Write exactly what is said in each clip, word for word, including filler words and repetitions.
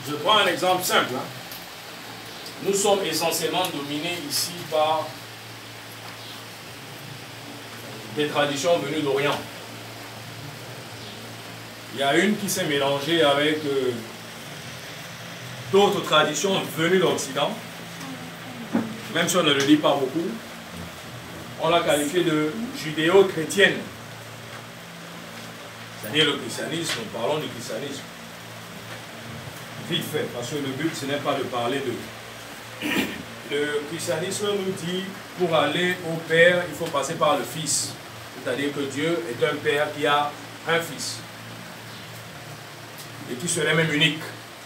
Je prends un exemple simple. Hein. Nous sommes essentiellement dominés ici par des traditions venues d'Orient. Il y a une qui s'est mélangée avec euh, d'autres traditions venues d'Occident. Même si on ne le dit pas beaucoup, on l'a qualifiée de judéo-chrétienne. C'est-à-dire le christianisme, parlons du christianisme. Vite fait, parce que le but ce n'est pas de parler de... Le christianisme nous dit, pour aller au Père, il faut passer par le Fils. C'est-à-dire que Dieu est un Père qui a un Fils. Et qui serait même unique.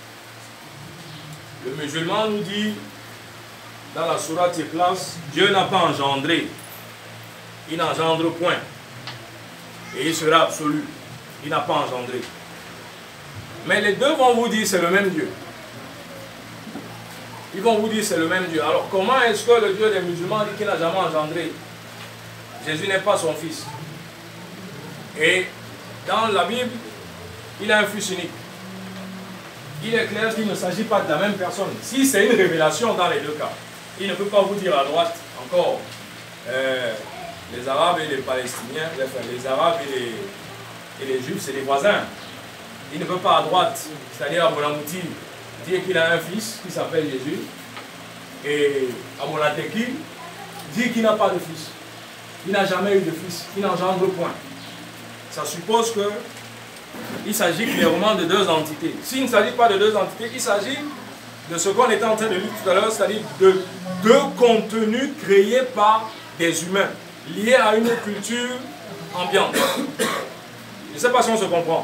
Le musulman nous dit, dans la sourate Ikhlas, Dieu n'a pas engendré. Il n'engendre point. Et il sera absolu. Il n'a pas engendré. Mais les deux vont vous dire c'est le même Dieu. Ils vont vous dire c'est le même Dieu. Alors comment est-ce que le Dieu des musulmans dit qu'il n'a jamais engendré? Jésus n'est pas son fils. Et dans la Bible, il a un fils unique. Il est clair qu'il ne s'agit pas de la même personne. Si c'est une révélation dans les deux cas, il ne peut pas vous dire à droite encore euh, les Arabes et les Palestiniens, enfin, les Arabes et les, et les Juifs, c'est les voisins. Il ne peut pas à droite, c'est-à-dire à Bonamouti, dire qu'il a un fils qui s'appelle Jésus, et à Monateki, dire qu'il n'a pas de fils. Il n'a jamais eu de fils, il n'engendre point. Ça suppose que il s'agit clairement de deux entités. S'il ne s'agit pas de deux entités, il s'agit de ce qu'on était en train de lire tout à l'heure, c'est-à-dire de deux contenus créés par des humains, liés à une culture ambiante. Je ne sais pas si on se comprend.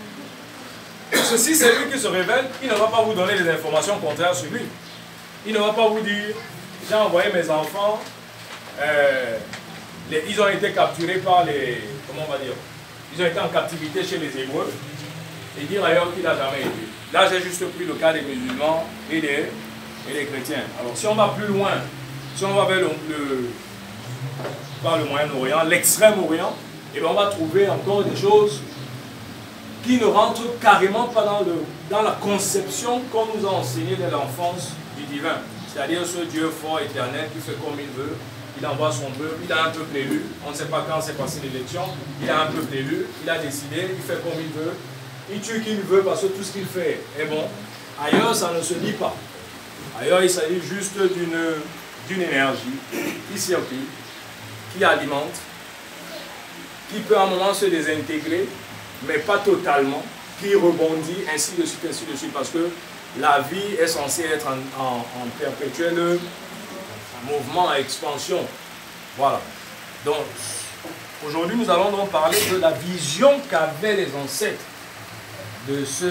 Ceci, c'est lui qui se révèle, il ne va pas vous donner des informations contraires sur lui. Il ne va pas vous dire, j'ai envoyé mes enfants, euh, les, ils ont été capturés par les, comment on va dire, ils ont été en captivité chez les Hébreux, et dire ailleurs qu'il n'a jamais été. Là, j'ai juste pris le cas des musulmans et des, et des chrétiens. Alors, si on va plus loin, si on va vers le, le, par le Moyen-Orient, l'extrême-Orient, et bien on va trouver encore des choses qui ne rentrent carrément pas dans, le, dans la conception qu'on nous a enseignée dès l'enfance du divin. C'est-à-dire ce Dieu fort, éternel, qui fait comme il veut, il envoie son peuple, il a un peuple élu, on ne sait pas quand s'est passée l'élection, il a un peuple élu, il a décidé, il fait comme il veut, il tue qui il veut parce que tout ce qu'il fait est bon. Ailleurs, ça ne se dit pas. Ailleurs, il s'agit juste d'une énergie qui circule, qui alimente, qui peut à un moment se désintégrer, mais pas totalement, qui rebondit, ainsi de suite, ainsi de suite, parce que la vie est censée être en, en, en perpétuel mouvement à expansion. Voilà. Donc, aujourd'hui, nous allons donc parler de la vision qu'avaient les ancêtres de ce,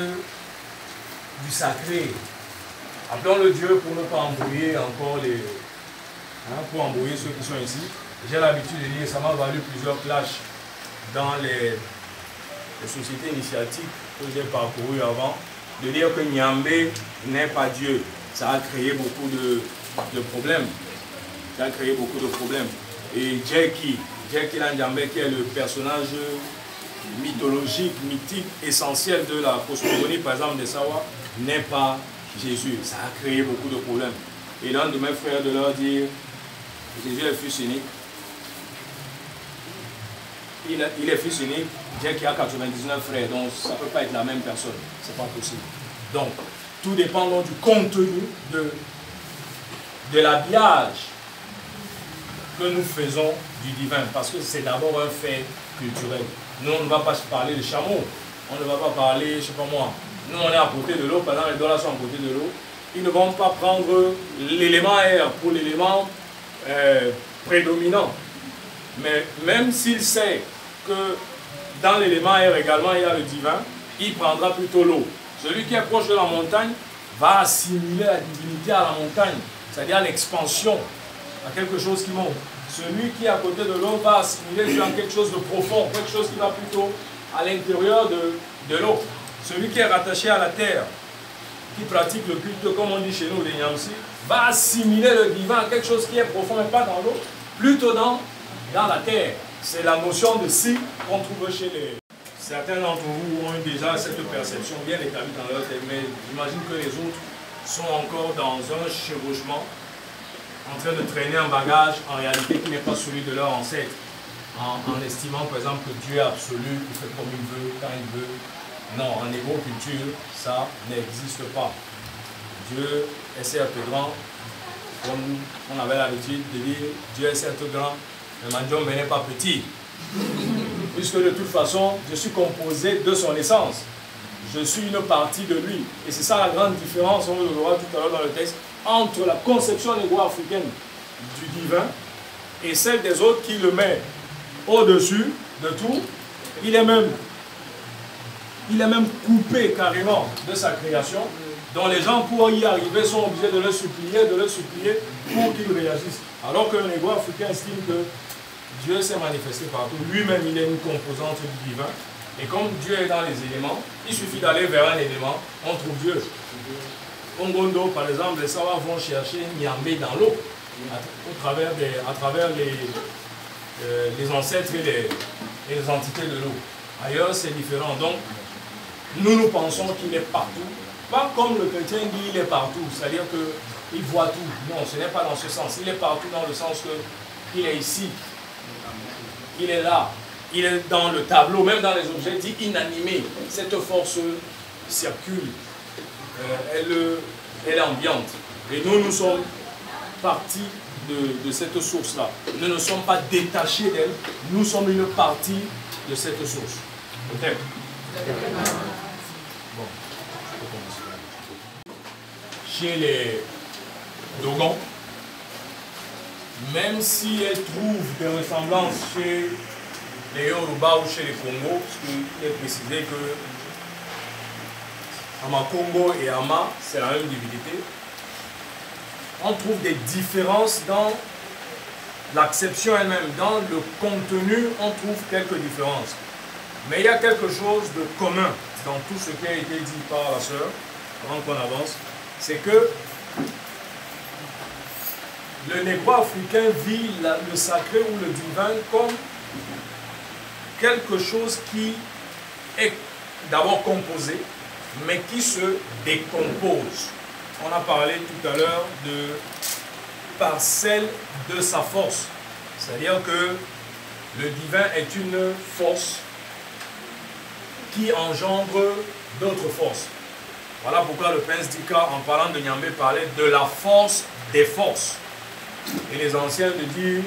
du sacré. Appelons-le Dieu pour ne pas embrouiller encore les... Hein, pour embrouiller ceux qui sont ici. J'ai l'habitude de dire, ça m'a valu plusieurs clashs dans les... les sociétés initiatiques que j'ai parcourues avant, de dire que Nyambé n'est pas Dieu. Ça a créé beaucoup de, de problèmes. Ça a créé beaucoup de problèmes. Et Jackie, Jackie Nyambé, qui est le personnage mythologique, mythique, essentiel de la cosmogonie, par exemple, de Sawa, n'est pas Jésus. Ça a créé beaucoup de problèmes. Et l'un de mes frères de leur dire, Jésus est fils unique. Il est, il est fils unique, Jackie a quatre-vingt-dix-neuf frères, donc ça ne peut pas être la même personne. C'est pas possible. Donc, tout dépend donc du contenu de, de l'habillage que nous faisons du divin, parce que c'est d'abord un fait culturel. Nous, on ne va pas se parler de chameau, on ne va pas parler, je ne sais pas moi, nous on est à côté de l'eau, par exemple les dollars sont à côté de l'eau, ils ne vont pas prendre l'élément air pour l'élément euh, prédominant. Mais même s'il sait que dans l'élément air également il y a le divin, il prendra plutôt l'eau. Celui qui est proche de la montagne va assimiler la divinité à la montagne, c'est-à-dire à l'expansion, à quelque chose qui monte. Celui qui est à côté de l'eau va assimiler dans quelque chose de profond, quelque chose qui va plutôt à l'intérieur de, de l'eau. Celui qui est rattaché à la terre, qui pratique le culte, comme on dit chez nous, les Nyamsi, va assimiler le divin, quelque chose qui est profond, mais pas dans l'eau, plutôt dans, dans la terre. C'est la notion de si qu'on trouve chez les... certains d'entre vous ont déjà cette perception bien établie dans leur tête, mais j'imagine que les autres sont encore dans un chevauchement, en train de traîner un bagage en réalité qui n'est pas celui de leur ancêtre, en, en estimant par exemple que Dieu est absolu, il fait comme il veut, quand il veut. Non, en négro-culture, ça n'existe pas. Dieu est certes grand, comme on avait l'habitude de dire, Dieu est certes grand, mais Mandiom n'est pas petit. Puisque de toute façon, je suis composé de son essence. Je suis une partie de lui. Et c'est ça la grande différence, on le verra tout à l'heure dans le texte, entre la conception négro-africaine du divin et celle des autres qui le met au-dessus de tout. Il est même, il est même coupé carrément de sa création, dont les gens, pour y arriver, sont obligés de le supplier, de le supplier pour qu'il réagisse. Alors que le négro-africain estime que Dieu s'est manifesté partout. Lui-même, il est une composante du divin. Et comme Dieu est dans les éléments, il suffit d'aller vers un élément, on trouve Dieu. Ongondo, par exemple, les Sawa vont chercher Niamé dans l'eau, à, travers des, à travers les, euh, les ancêtres et les, et les entités de l'eau. Ailleurs, c'est différent. Donc, nous, nous pensons qu'il est partout. Pas comme le chrétien dit, il est partout. C'est-à-dire qu'il voit tout. Non, ce n'est pas dans ce sens. Il est partout dans le sens qu'il est ici. Il est là. Il est dans le tableau, même dans les objets dits inanimés. Cette force circule. Euh, elle, elle est ambiante. Et nous, nous sommes partie de, de cette source-là. Nous ne sommes pas détachés d'elle. Nous sommes une partie de cette source. Peut-être. Bon. Chez les Dogons, même si elles trouvent des ressemblances chez les Yoruba ou chez les Congo, parce qu'il est précisé que Ama Congo et Ama, c'est la même divinité, on trouve des différences dans l'acception elle-même, dans le contenu, on trouve quelques différences. Mais il y a quelque chose de commun dans tout ce qui a été dit par la sœur, avant qu'on avance, c'est que le négro-africain vit la, le sacré ou le divin comme quelque chose qui est d'abord composé, mais qui se décompose. On a parlé tout à l'heure de parcelle de sa force. C'est-à-dire que le divin est une force qui engendre d'autres forces. Voilà pourquoi le prince Dika, en parlant de Nyambé, parlait de la force des forces. Et les anciens de dire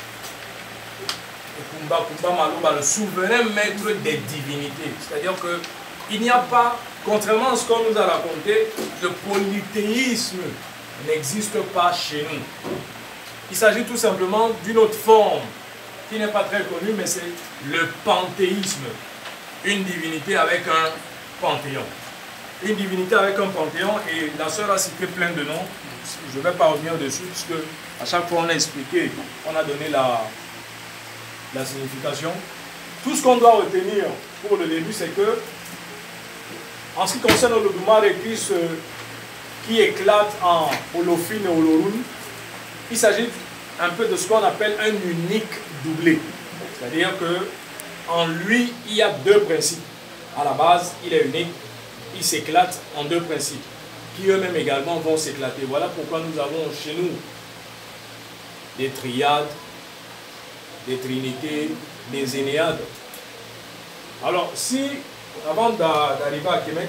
Kumba, Kumba Malouba, le souverain maître des divinités. C'est-à-dire qu'il n'y a pas, contrairement à ce qu'on nous a raconté, le polythéisme n'existe pas chez nous. Il s'agit tout simplement d'une autre forme qui n'est pas très connue, mais c'est le panthéisme. Une divinité avec un panthéon. Une divinité avec un panthéon, et la sœur a cité plein de noms. Je ne vais pas revenir dessus, puisque à chaque fois on a expliqué, on a donné la, la signification. Tout ce qu'on doit retenir pour le début, c'est que, en ce qui concerne le Doumare qui, se, qui éclate en Olofine et Olorun, il s'agit un peu de ce qu'on appelle un unique doublé. C'est-à-dire que en lui, il y a deux principes. À la base, il est unique, il s'éclate en deux principes, qui eux-mêmes également vont s'éclater. Voilà pourquoi nous avons chez nous des triades, des trinités, des énéades. Alors, si, avant d'arriver à Kemet,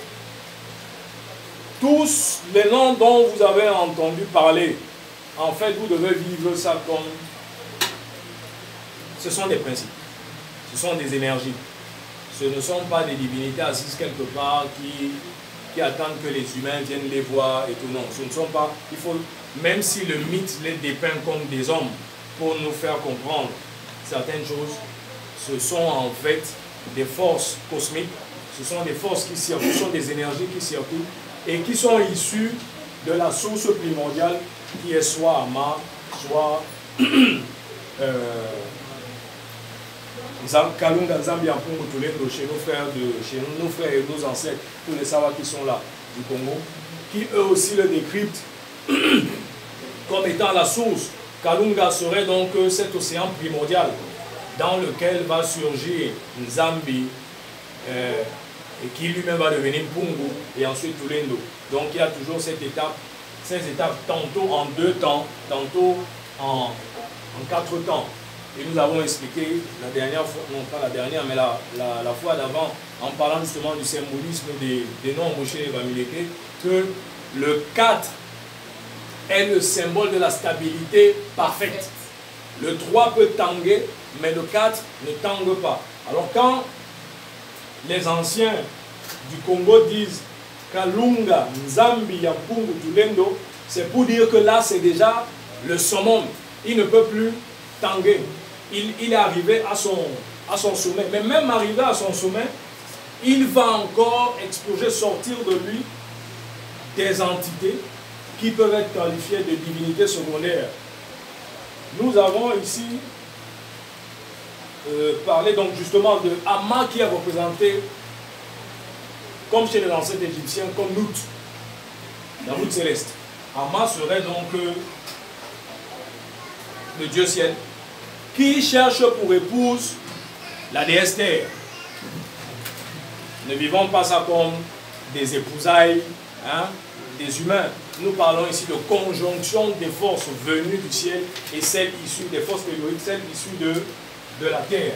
tous les noms dont vous avez entendu parler, en fait, vous devez vivre ça comme... Ce sont des principes, ce sont des énergies. Ce ne sont pas des divinités assises quelque part qui, qui attendent que les humains viennent les voir et tout. Non, ce ne sont pas... Il faut, même si le mythe les dépeint comme des hommes pour nous faire comprendre certaines choses, ce sont en fait des forces cosmiques, ce sont des forces qui circulent, ce sont des énergies qui circulent et qui sont issues de la source primordiale qui est soit Ama, soit euh, Kalunga Zambia chez nos frères, de, chez nos frères et nos ancêtres, tous les Sawa qui sont là du Congo, qui eux aussi le décryptent comme étant la source. Kalunga serait donc cet océan primordial dans lequel va surgir Nzambi, euh, et qui lui-même va devenir Pungu et ensuite Tulendo. Donc il y a toujours cette étape, ces étapes tantôt en deux temps, tantôt en, en quatre temps. Et nous avons expliqué la dernière fois, non pas la dernière, mais la, la, la fois d'avant, en parlant justement du symbolisme des, des noms Moshe et Bamileke, que le quatre est le symbole de la stabilité parfaite. Le trois peut tanguer, mais le quatre ne tangue pas. Alors quand les anciens du Congo disent Kalunga, Nzambi, Yampungu, Tulendo, c'est pour dire que là c'est déjà le summum. Il ne peut plus tanguer. Il, il est arrivé à son, à son sommet. Mais même arrivé à son sommet, il va encore exploser, sortir de lui des entités qui peuvent être qualifiées de divinités secondaires. Nous avons ici euh, parlé donc justement de Amma qui est représenté comme chez les ancêtres égyptiens, comme Nout, la voûte céleste. Amma serait donc euh, le dieu ciel qui cherche pour épouse la déesse terre. Ne vivons pas ça comme des épousailles, hein, des humains. Nous parlons ici de conjonction des forces venues du ciel et celles issues des forces telluriques, celles issues de, de la terre.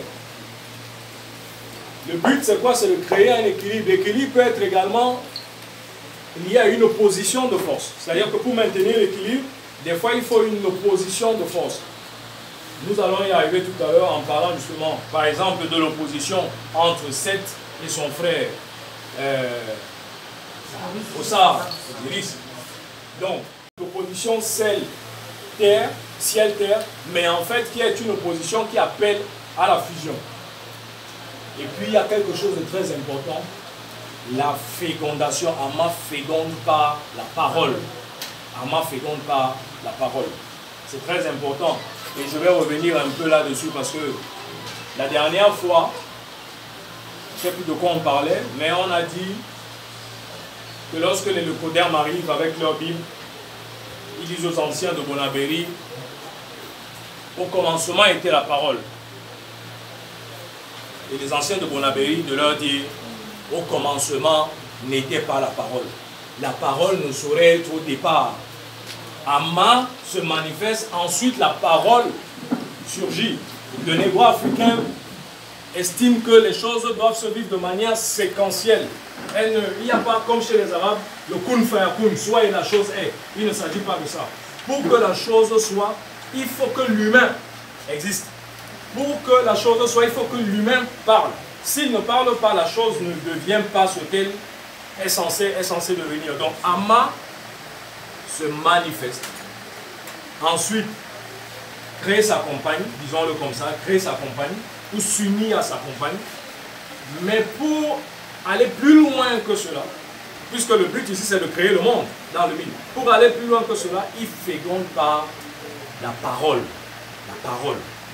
Le but, c'est quoi? C'est de créer un équilibre. L'équilibre peut être également lié à une opposition de force. C'est-à-dire que pour maintenir l'équilibre, des fois, il faut une opposition de force. Nous allons y arriver tout à l'heure en parlant justement, par exemple, de l'opposition entre Seth et son frère euh, Ossar, Osiris. Donc, l'opposition ciel-terre, ciel-terre, mais en fait qui est une opposition qui appelle à la fusion. Et puis il y a quelque chose de très important, la fécondation. Amma féconde par la parole. Amma féconde par la parole. C'est très important. Et je vais revenir un peu là-dessus parce que la dernière fois, je ne sais plus de quoi on parlait, mais on a dit que lorsque les leucodermes arrivent avec leur Bible, ils disent aux anciens de Bonabéry, au commencement était la parole. Et les anciens de Bonabéry de leur dire, au commencement n'était pas la parole. La parole ne saurait être au départ. Amma se manifeste, ensuite la parole surgit. Le négro-africain estime que les choses doivent se vivre de manière séquentielle. Elle ne, il n'y a pas comme chez les Arabes, le kun fayakun, soit et la chose est. Il ne s'agit pas de ça. Pour que la chose soit, il faut que l'humain existe. Pour que la chose soit, il faut que l'humain parle. S'il ne parle pas, la chose ne devient pas ce qu'elle est censée, est censée devenir. Donc Amma se manifeste. Ensuite, crée sa compagne, disons-le comme ça, crée sa compagne, ou s'unir à sa compagne. Mais pour aller plus loin que cela, puisque le but ici c'est de créer le monde dans le mythe, pour aller plus loin que cela, il féconde par la parole. La parole.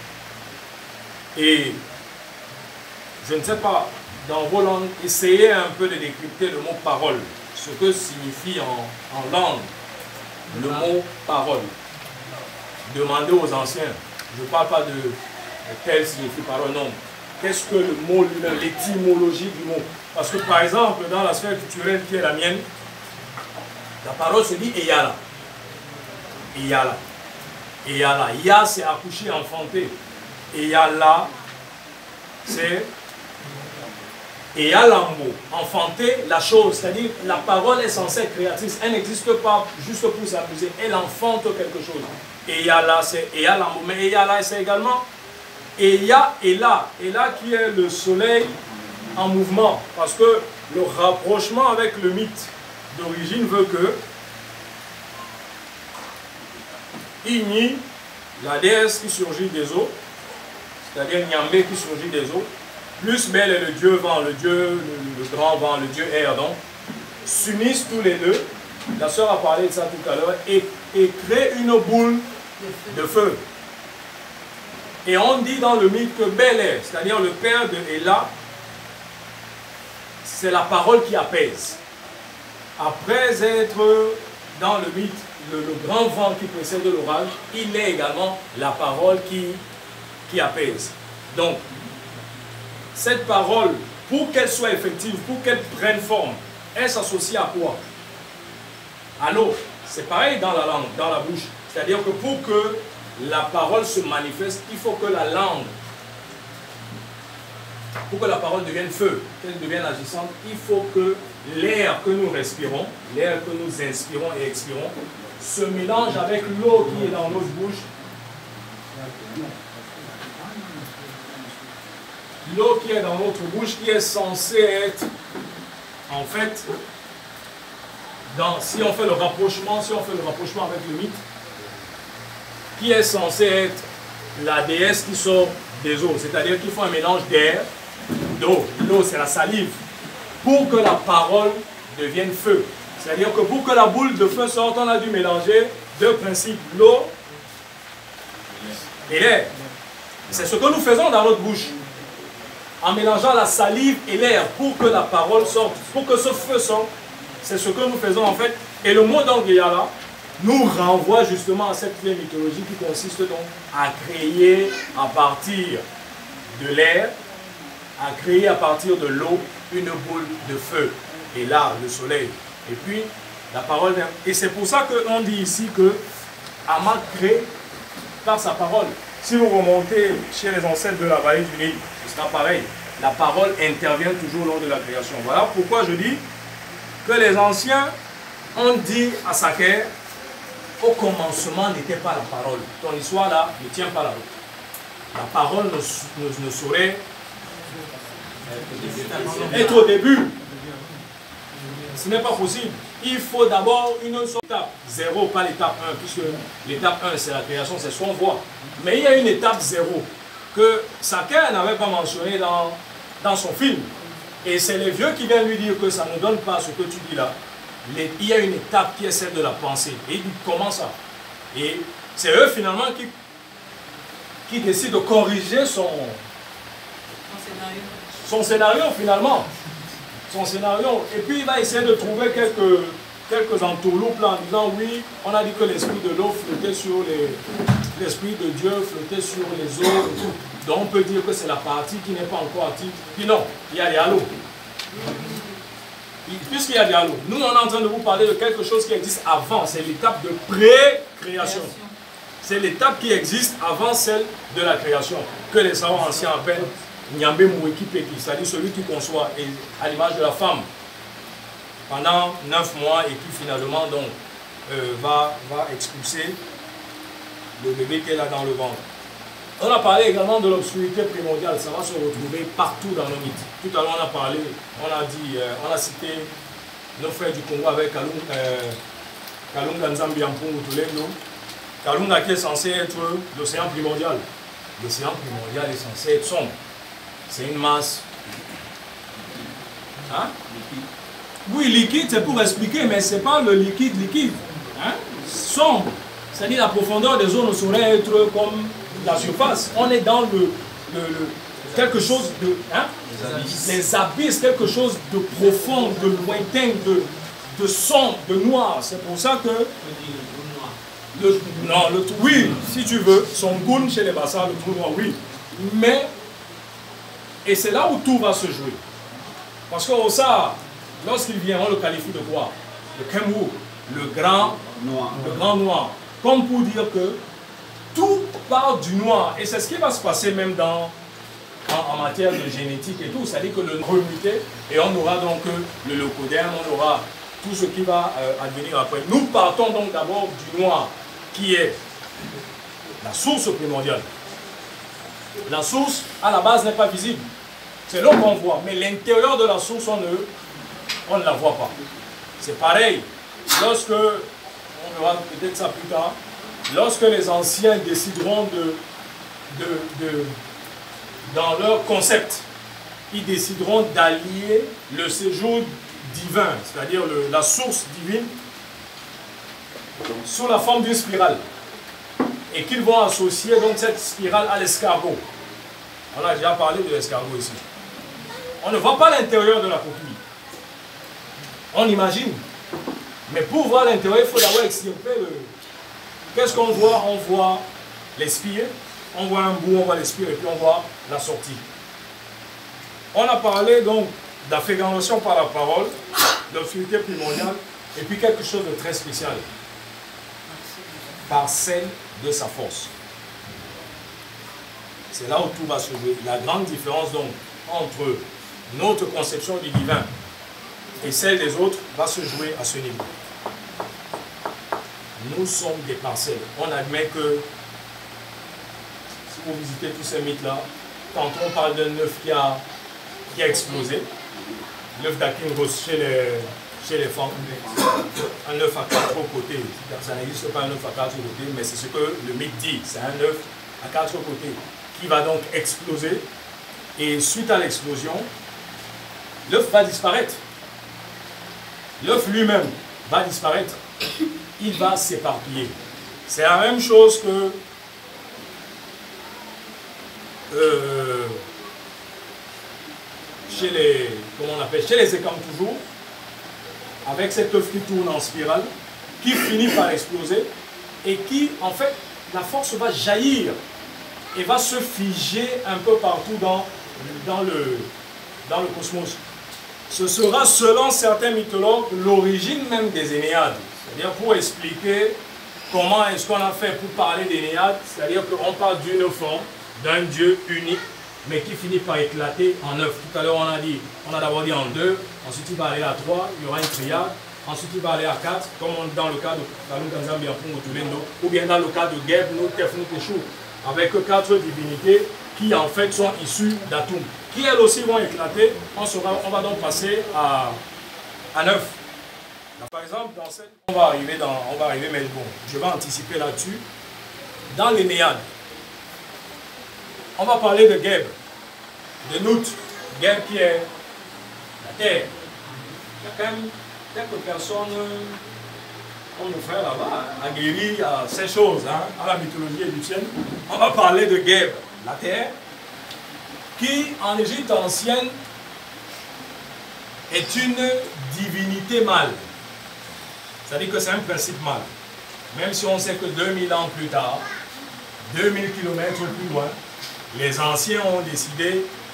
Et je ne sais pas, dans vos langues, essayez un peu de décrypter le mot parole, ce que signifie en, en langue le mot parole. Demandez aux anciens, je ne parle pas de, de quel signifie parole, non. Qu'est-ce que le mot lui-même, l'étymologie du mot? Parce que par exemple, dans la sphère culturelle qui est la mienne, la parole se dit Eyala. Eyala. Eyala. Ya, c'est accoucher, enfanter. Eyala, c'est Eyalambo, enfanter la chose. C'est-à-dire, la parole est censée être créatrice. Elle n'existe pas juste pour s'amuser. Elle enfante quelque chose. Eyala, c'est Eyalambo. Mais Eyala, c'est également Eya et là, et là qui est le soleil en mouvement, parce que le rapprochement avec le mythe d'origine veut que Igni, la déesse qui surgit des eaux, c'est-à-dire Nyambé qui surgit des eaux, plus Bel est le dieu vent, le dieu, le, le grand vent, le dieu air, donc, s'unissent tous les deux, la sœur a parlé de ça tout à l'heure, et, et créent une boule de feu. Et on dit dans le mythe que Bel, c'est-à-dire le père de Ella, c'est la parole qui apaise. Après être dans le mythe, le, le grand vent qui précède l'orage, il est également la parole qui, qui apaise. Donc, cette parole pour qu'elle soit effective, pour qu'elle prenne forme, elle s'associe à quoi? À l'eau. C'est pareil dans la langue, dans la bouche. C'est-à-dire que pour que la parole se manifeste, il faut que la langue, pour que la parole devienne feu, qu'elle devienne agissante, il faut que l'air que nous respirons, l'air que nous inspirons et expirons, se mélange avec l'eau qui est dans notre bouche. L'eau qui est dans notre bouche, qui est censée être, en fait, dans, si on fait le rapprochement, si on fait le rapprochement avec le mythe, qui est censé être la déesse qui sort des eaux. C'est-à-dire qu'il faut un mélange d'air, d'eau. L'eau, c'est la salive. Pour que la parole devienne feu. C'est-à-dire que pour que la boule de feu sorte, on a dû mélanger deux principes, l'eau et l'air. C'est ce que nous faisons dans notre bouche. En mélangeant la salive et l'air pour que la parole sorte, pour que ce feu sorte. C'est ce que nous faisons en fait. Et le mot d'Angriala nous renvoie justement à cette vieille mythologie qui consiste donc à créer à partir de l'air, à créer à partir de l'eau une boule de feu. Et là, le soleil. Et puis, la parole vient. Et c'est pour ça qu'on dit ici que Ama crée par sa parole. Si vous remontez chez les ancêtres de la vallée du Nil, ce sera pareil. La parole intervient toujours lors de la création. Voilà pourquoi je dis que les anciens ont dit à Saker, au commencement n'était pas la parole. Ton histoire là ne tient pas la route. La parole ne, ne, ne saurait être au début. Ce n'est pas possible. Il faut d'abord une seule étape. Zéro, pas l'étape un, puisque l'étape un c'est la création, c'est ce qu'on voit. Mais il y a une étape zéro que Saker n'avait pas mentionné dans, dans son film. Et c'est les vieux qui viennent lui dire que ça ne donne pas ce que tu dis là. Les, il y a une étape qui est celle de la pensée. Et il dit comment ça? Et c'est eux finalement qui, qui décident de corriger son, Son scénario. son scénario finalement. Son scénario. Et puis il va essayer de trouver quelques, quelques entourloupes là en disant oui, on a dit que l'esprit de l'eau flottait sur les... L'esprit de Dieu flottait sur les eaux et tout. Donc on peut dire que c'est la partie qui n'est pas encore active. Puis non, il y a des halos. Puisqu'il y a des halos, nous on est en train de vous parler de quelque chose qui existe avant. C'est l'étape de pré-création. C'est l'étape qui existe avant celle de la création. Que les savants anciens appellent Nyambe Mouekipeki, c'est-à-dire celui qui conçoit et à l'image de la femme pendant neuf mois et qui finalement donc euh, va, va expulser le bébé qu'elle a dans le ventre. On a parlé également de l'obscurité primordiale, ça va se retrouver partout dans nos mythes. Tout à l'heure on a parlé, on a dit, euh, on a cité nos frères du Congo avec Kalunga, euh, Kalunga Nzambi Ampungu Tulendo. Kalunga qui est censé être l'océan primordial. L'océan primordial est censé être sombre. C'est une masse. Hein? Oui, liquide, c'est pour expliquer, mais ce n'est pas le liquide liquide. Hein? Sombre. C'est-à-dire la profondeur des eaux ne saurait être comme la surface. On est dans le, le, le quelque chose de... Hein? Les abysses. Les abysses, quelque chose de profond, de lointain, de, de sombre, de noir. C'est pour ça que... Le, non, le, oui, si tu veux, son goût chez les bassins, le trou noir, oui. Mais, et c'est là où tout va se jouer. Parce qu'au Sahara, lorsqu'il vient, on le qualifie de quoi? Le Kemou, le grand noir. Le grand noir. Comme pour dire que tout part du noir. Et c'est ce qui va se passer même dans, en, en matière de génétique et tout. C'est-à-dire que le remuté, et on aura donc le leucoderme, on aura tout ce qui va euh, advenir après. Nous partons donc d'abord du noir, qui est la source primordiale. La source, à la base, n'est pas visible. C'est l'eau qu'on voit. Mais l'intérieur de la source, on ne, on ne la voit pas. C'est pareil. Lorsque... On verra peut-être ça plus tard. Lorsque les anciens décideront de, de, de, dans leur concept, ils décideront d'allier le séjour divin, c'est-à-dire la source divine, sous la forme d'une spirale. Et qu'ils vont associer donc cette spirale à l'escargot. On a déjà parlé de l'escargot ici. On ne voit pas l'intérieur de la coquille. On imagine. Mais pour voir l'intérieur, il faut d'abord extirper le... Qu'est-ce qu'on voit? On voit les spires, on voit un bout, on voit les spires, et puis on voit la sortie. On a parlé donc d'afféganisation par la parole, d'obscurité primordiale, et puis quelque chose de très spécial. Parcelle de sa force. C'est là où tout va se jouer. La grande différence donc entre notre conception du divin et celle des autres va se jouer à ce niveau. Nous sommes des parcelles. On admet que, si vous visitez tous ces mythes-là, quand on parle d'un œuf qui a, qui a explosé, l'œuf d'Akinros chez les, chez les femmes, un œuf à quatre côtés. Ça n'existe pas un œuf à quatre côtés, mais c'est ce que le mythe dit. C'est un œuf à quatre côtés qui va donc exploser. Et suite à l'explosion, l'œuf va disparaître. L'œuf lui-même va disparaître. Il va s'éparpiller. C'est la même chose que euh, chez les, comment on appelle, chez les écames toujours, avec cet œuf qui tourne en spirale, qui finit par exploser et qui, en fait, la force va jaillir et va se figer un peu partout dans, dans, le, dans le cosmos. Ce sera, selon certains mythologues, l'origine même des Énéades. C'est-à-dire pour expliquer comment est-ce qu'on a fait pour parler d'Énéades, c'est-à-dire qu'on parle d'une forme, d'un Dieu unique, mais qui finit par éclater en neuf. Tout à l'heure, on a dit, on a d'abord dit en deux, ensuite il va aller à trois, il y aura une triade, ensuite il va aller à quatre, comme dans le cas de Kalun Kanzambi Tulendo, ou bien dans le cas de Geb, nous, Tef, nous, Teshu, avec quatre divinités qui en fait sont issues d'Atum, qui elles aussi vont éclater. On, sera, on va donc passer à, à neuf. Par exemple, dans cette, on va arriver dans, on va arriver, mais bon, je vais anticiper là-dessus. Dans l'Énéade, on va parler de Geb, de Nout, Geb qui est la terre. Il y a quand même quelques personnes, comme nos frères là-bas, aguerris à ces choses, hein, à la mythologie égyptienne. On va parler de Geb, la terre, qui en Égypte ancienne est une divinité mâle. C'est-à-dire que c'est un principe mâle. Même si on sait que deux mille ans plus tard, deux mille kilomètres plus loin, les anciens ont décidé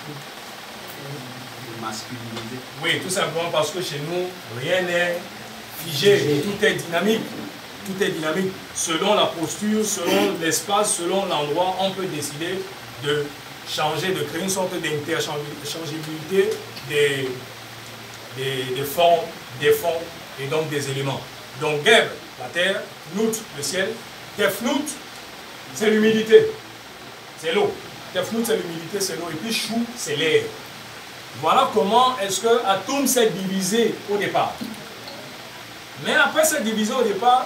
de masculiniser. Oui, tout simplement parce que chez nous, rien n'est figé, tout est dynamique. Tout est dynamique. Selon la posture, selon l'espace, selon l'endroit, on peut décider de changer, de créer une sorte d'interchangeabilité des, des, des formes, des fonds et donc des éléments. Donc Geb, la terre, Nout, le ciel, Tefnout, c'est l'humidité, c'est l'eau. Tefnout, c'est l'humidité, c'est l'eau. Et puis Chou, c'est l'air. Voilà comment est-ce que Atum s'est divisé au départ. Mais après s'être divisé au départ,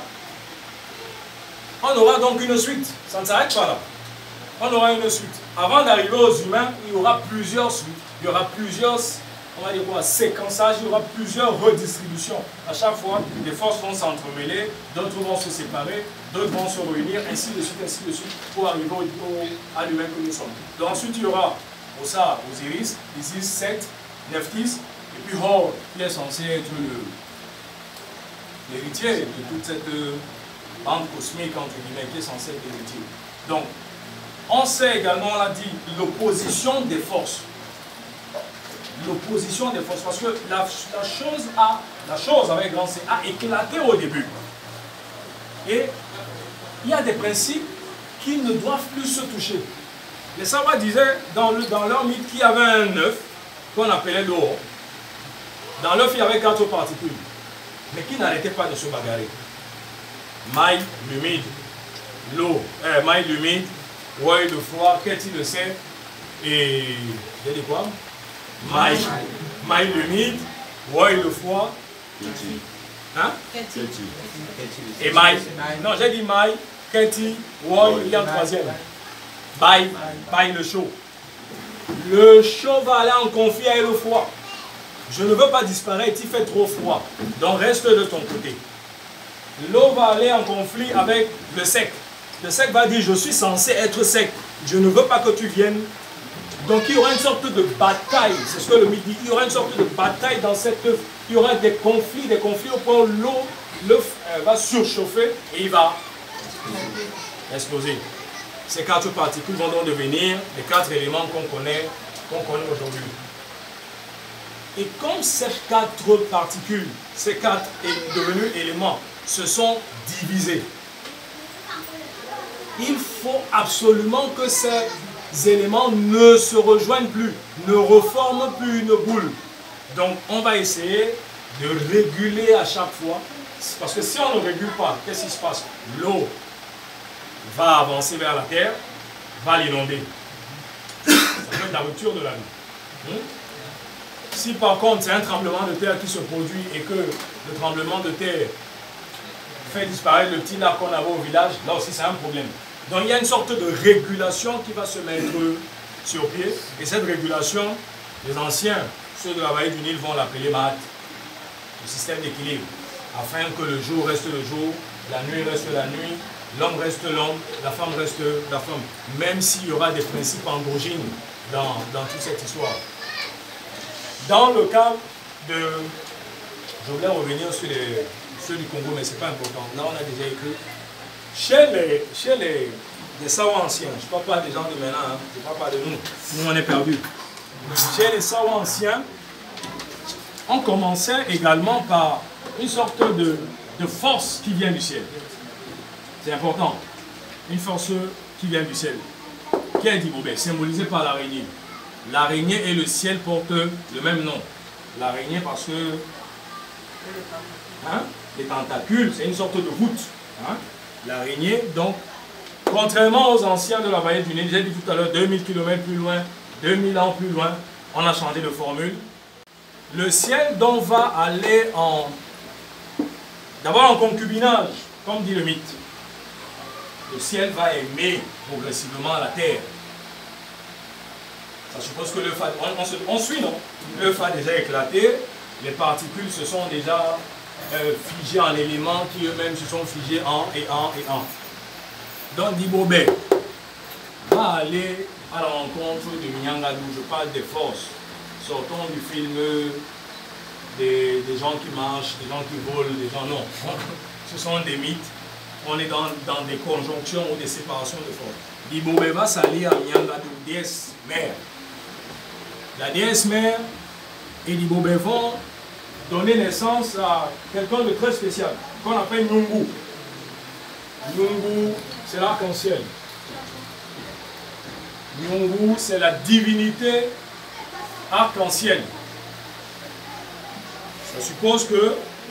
on aura donc une suite. Ça ne s'arrête pas là. On aura une suite. Avant d'arriver aux humains, il y aura plusieurs suites. Il y aura plusieurs, on va dire quoi, séquençages, il y aura plusieurs redistributions. À chaque fois, les forces vont s'entremêler, d'autres vont se séparer, d'autres vont se réunir, ainsi de suite, ainsi de suite, pour arriver au, au, à l'humain que nous sommes. Donc ensuite, il y aura Osa, Osiris, Isis, Seth, Nephthys, et puis Hor, qui est censé être l'héritier de toute cette bande cosmique, entre guillemets, qui est censé être l'héritier. Donc, on sait également, on l'a dit, l'opposition des forces. L'opposition des forces, parce que la, la, chose a, la chose avec grand C a éclaté au début. Et il y a des principes qui ne doivent plus se toucher. Les Savoies disaient dans, le, dans leur mythe qu'il y avait un œuf qu'on appelait l'eau. Dans l'œuf, il y avait quatre particules, mais qui n'arrêtaient pas de se bagarrer. Maille, l'humide, l'eau, euh, maille, l'humide, ouais, le froid, Keti le sait, et j'ai dit quoi? Maille, maille l'humide, ouais, le froid, hein? Et maille. Non, j'ai dit maille, Keti, ouais, il y a un troisième. Baille, baille le chaud. Le chaud va aller en conflit avec le froid. Je ne veux pas disparaître, il fait trop froid. Donc reste de ton côté. L'eau va aller en conflit avec le sec. Le sec va dire, je suis censé être sec. Je ne veux pas que tu viennes. Donc il y aura une sorte de bataille. C'est ce que le mythe dit. Il y aura une sorte de bataille dans cette œuf. Il y aura des conflits, des conflits au point où l'eau, l'œuf va surchauffer et il va exploser. Ces quatre particules vont donc devenir les quatre éléments qu'on connaît, qu'on connaît aujourd'hui. Et comme ces quatre particules, ces quatre devenus éléments, se sont divisés, il faut absolument que ces éléments ne se rejoignent plus, ne reforment plus une boule. Donc on va essayer de réguler à chaque fois, parce que si on ne régule pas, qu'est-ce qui se passe? L'eau va avancer vers la terre, va l'inonder. Ça peut être la rupture de la vie. Hmm? Si par contre c'est un tremblement de terre qui se produit et que le tremblement de terre fait disparaître le petit lac qu'on avait au village, là aussi c'est un problème. Donc il y a une sorte de régulation qui va se mettre sur pied. Et cette régulation, les anciens, ceux de la vallée du Nil vont l'appeler Maat, le système d'équilibre, afin que le jour reste le jour, la nuit reste la nuit, l'homme reste l'homme, la femme reste la femme, même s'il y aura des principes androgynes dans, dans toute cette histoire. Dans le cas de... Je voulais revenir sur les, ceux du Congo, mais ce n'est pas important. Là, on a déjà écrit. Chez les, chez les, les savants anciens, je ne parle pas des gens de maintenant, hein, je ne parle pas de nous. Nous, on est perdus. Chez les savants anciens, on commençait également par une sorte de, de force qui vient du ciel. C'est important. Une force qui vient du ciel. Qui est dit, bon, ben, symbolisée par l'araignée. L'araignée et le ciel portent le même nom. L'araignée parce que hein, les tentacules, c'est une sorte de voûte. Hein, l'araignée, donc, contrairement aux anciens de la vallée du Nil, j'ai dit tout à l'heure, deux mille kilomètres plus loin, deux mille ans plus loin, on a changé de formule. Le ciel donc va aller en... D'abord en concubinage, comme dit le mythe. Le ciel va aimer progressivement la terre. Ça suppose que l'œuf a... On, on, se, on suit, non? L'œuf a déjà éclaté, les particules se sont déjà euh, figées en éléments qui eux-mêmes se sont figés en et en et en. Donc Dibobé va aller à la rencontre de Nyangadou. Je parle des forces. Sortons du film des, des gens qui marchent, des gens qui volent, des gens non. Ce sont des mythes. On est dans, dans des conjonctions ou des séparations de forces. Dibobé va s'allier à Nyangadou, déesse mère. La déesse mère et Dibobé vont donner naissance à quelqu'un de très spécial, qu'on appelle Nyungu. Nyungu, c'est l'arc-en-ciel. Nyungu, c'est la divinité arc-en-ciel. Ça suppose que,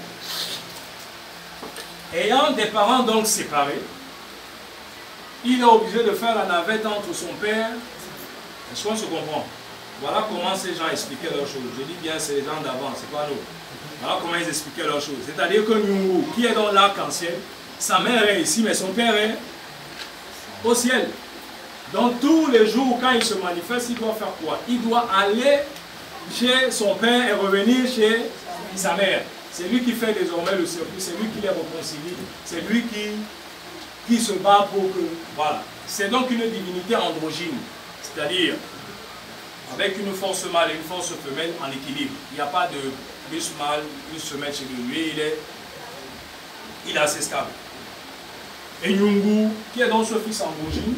ayant des parents donc séparés, il est obligé de faire la navette entre son père. Est-ce qu'on se comprend? Voilà comment ces gens expliquaient leurs choses. Je dis bien, c'est les gens d'avant, c'est pas nous. Voilà comment ils expliquaient leurs choses. C'est-à-dire que Nyungu, qui est dans l'arc-en-ciel, sa mère est ici, mais son père est au ciel. Donc tous les jours, quand il se manifeste, il doit faire quoi? Il doit aller chez son père et revenir chez sa mère. C'est lui qui fait désormais le circuit, c'est lui qui les réconcilie, c'est lui qui, qui se bat pour que... Voilà. C'est donc une divinité androgyne, c'est-à-dire avec une force mâle et une force femelle en équilibre. Il n'y a pas de plus mâle, plus femelle chez lui, il est, il est assez stable. Et Nyungu, qui est donc ce fils androgyne,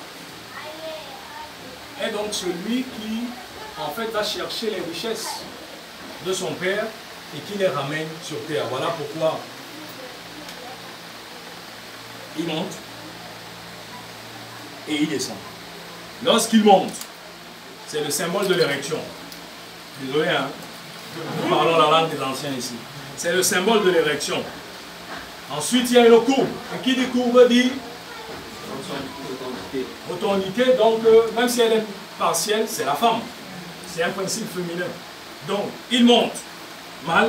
est donc celui qui, en fait, va chercher les richesses de son père et qui les ramène sur terre. Voilà pourquoi il monte et il descend. Lorsqu'il monte, c'est le symbole de l'érection. Désolé, hein? Nous parlons la langue des anciens ici. C'est le symbole de l'érection. Ensuite, il y a une courbe. Et qui dit courbe dit rotondité. Donc, euh, même si elle est partielle, c'est la femme. C'est un principe féminin. Donc, il monte mal.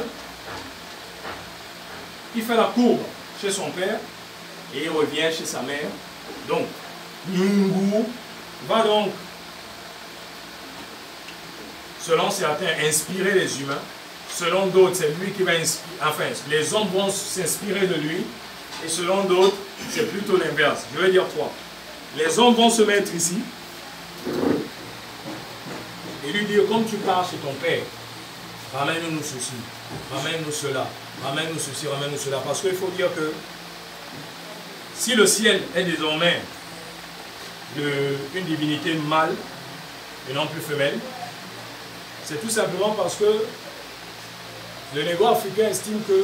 Il fait la courbe chez son père. Et il revient chez sa mère. Donc, Nyungu va donc, selon certains, inspirer les humains. Selon d'autres, c'est lui qui va inspirer. Enfin, les hommes vont s'inspirer de lui. Et selon d'autres, c'est plutôt l'inverse. Je vais dire trois. Les hommes vont se mettre ici. Et lui dire, comme tu pars chez ton père, ramène-nous ceci, ramène-nous cela, ramène-nous ceci, ramène-nous cela. Parce qu'il faut dire que si le ciel est désormais de, une divinité mâle et non plus femelle, c'est tout simplement parce que Le négro africain estime que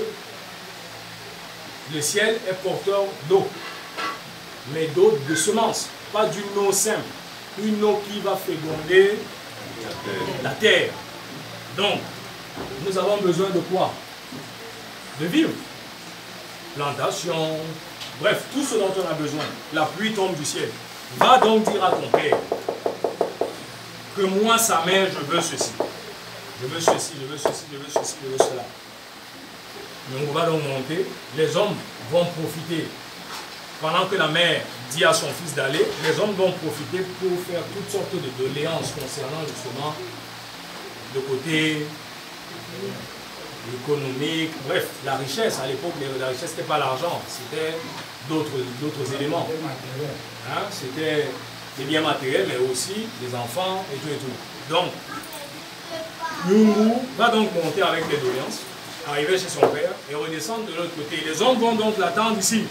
le ciel est porteur d'eau, mais d'eau de semence, pas d'une eau simple, une eau qui va féconder la terre. Donc, nous avons besoin de quoi? De vivre. Plantation, bref, tout ce dont on a besoin. La pluie tombe du ciel. Va donc dire à ton père que moi, sa mère, je veux ceci. Je veux ceci, je veux ceci, je veux ceci, je veux cela. Donc on va donc monter. Les hommes vont profiter. Pendant que la mère dit à son fils d'aller, les hommes vont profiter pour faire toutes sortes de doléances concernant justement le côté économique, bref, la richesse. À l'époque, la richesse, ce n'était pas l'argent, c'était d'autres éléments. Hein? C'était des biens matériels, mais aussi des enfants et tout et tout. Donc, Nyungu va donc monter avec les doléances, arriver chez son père et redescendre de l'autre côté. Les hommes vont donc l'attendre ici.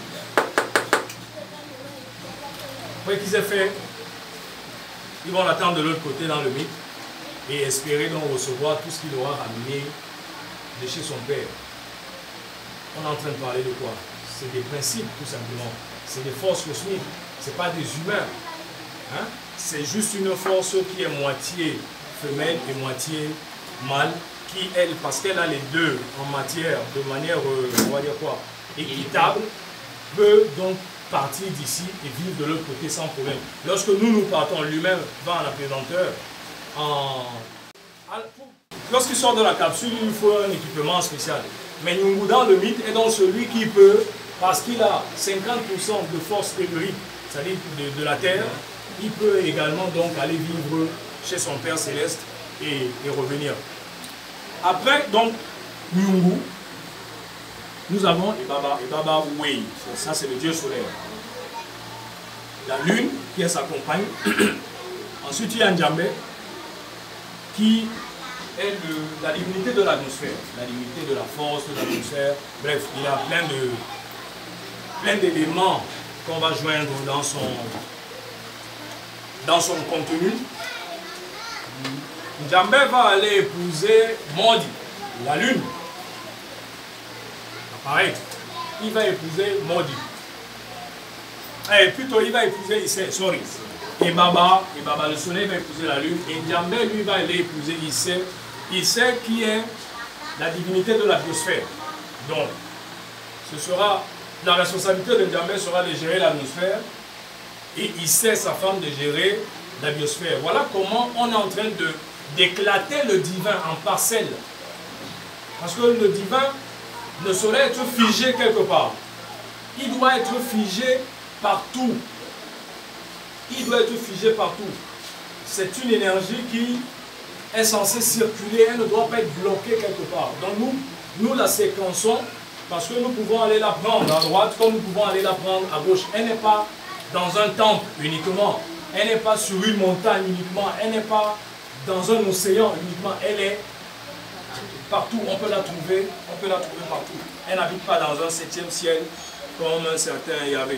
Après qu'ils aient fait, ils vont l'attendre de l'autre côté dans le mythe et espérer donc recevoir tout ce qu'il aura ramené de chez son père. On est en train de parler de quoi? C'est des principes tout simplement. C'est des forces cosmiques. Ce n'est pas des humains. Hein? C'est juste une force qui est moitié femelle et moitié mâle, qui elle, parce qu'elle a les deux en matière de manière, euh, on va dire quoi, équitable, peut donc partir d'ici et vivre de l'autre côté sans problème. Lorsque nous, nous partons, lui-même va en apesanteur. En... Lorsqu'il sort de la capsule, il faut un équipement spécial. Mais Nyungu, dans le mythe, est donc celui qui peut, parce qu'il a cinquante pour cent de force tellurique, c'est-à-dire de, de la Terre, il peut également donc aller vivre chez son Père Céleste et, et revenir. Après, donc, Nyungu, nous avons Ebaba, Ebaba Wei, ça c'est le dieu solaire. La lune, qui est sa compagne. Ensuite, il y a Njambe, qui est le, la divinité de l'atmosphère, la divinité de la force, de l'atmosphère. Bref, il y a plein de plein d'éléments qu'on va joindre dans son, dans son contenu. Njambe va aller épouser Modi, la lune. Pareil, il va épouser Modi. Eh, plutôt, il va épouser Issé, sorry. Et Baba, et Baba le soleil va épouser la lune. Et Njambe, lui, va aller épouser Issé. Issé qui est la divinité de la biosphère. Donc, ce sera, la responsabilité de Njambe sera de gérer l'atmosphère. Et Issé, sa femme, de gérer la biosphère. Voilà comment on est en train de d'éclater le divin en parcelles. Parce que le divin ne saurait être figé quelque part. Il doit être figé partout. Il doit être figé partout. C'est une énergie qui est censée circuler, elle ne doit pas être bloquée quelque part. Donc nous, nous la séquençons parce que nous pouvons aller la prendre à droite comme nous pouvons aller la prendre à gauche. Elle n'est pas dans un temple uniquement. Elle n'est pas sur une montagne uniquement. Elle n'est pas dans un océan uniquement. Elle est partout. On peut la trouver. On peut la trouver partout. Elle n'habite pas dans un septième ciel comme un certain Yahvé.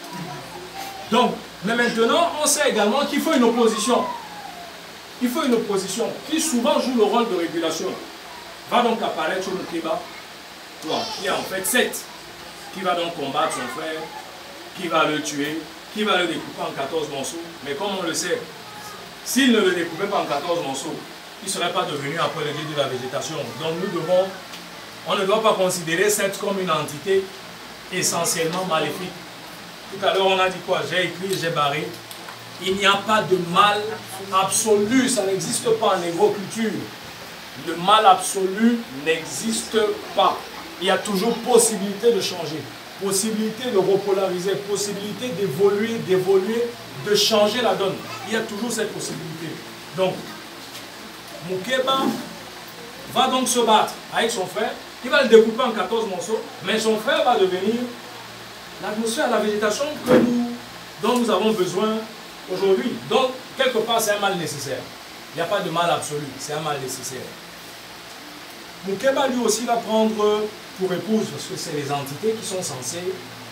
Donc, mais maintenant, on sait également qu'il faut une opposition. Il faut une opposition qui souvent joue le rôle de régulation. Va donc apparaître le Kéba, qui est en fait sept, qui va donc combattre son frère, qui va le tuer, qui va le découper en quatorze morceaux. Mais comme on le sait, s'il ne le découpait pas en quatorze morceaux, il ne serait pas devenu après le dieu de la végétation. Donc nous devons, on ne doit pas considérer Seth comme une entité essentiellement maléfique. Tout à l'heure on a dit quoi? J'ai écrit, j'ai barré. Il n'y a pas de mal absolu, ça n'existe pas en négroculture. Le mal absolu n'existe pas. Il y a toujours possibilité de changer, possibilité de repolariser, possibilité d'évoluer, d'évoluer, de changer la donne. Il y a toujours cette possibilité. Donc, Mukeba va donc se battre avec son frère, qui va le découper en quatorze morceaux, mais son frère va devenir l'atmosphère, la végétation que nous, dont nous avons besoin aujourd'hui. Donc, quelque part, c'est un mal nécessaire. Il n'y a pas de mal absolu, c'est un mal nécessaire. Mukeba lui aussi va prendre pour épouse, parce que c'est les entités qui sont censées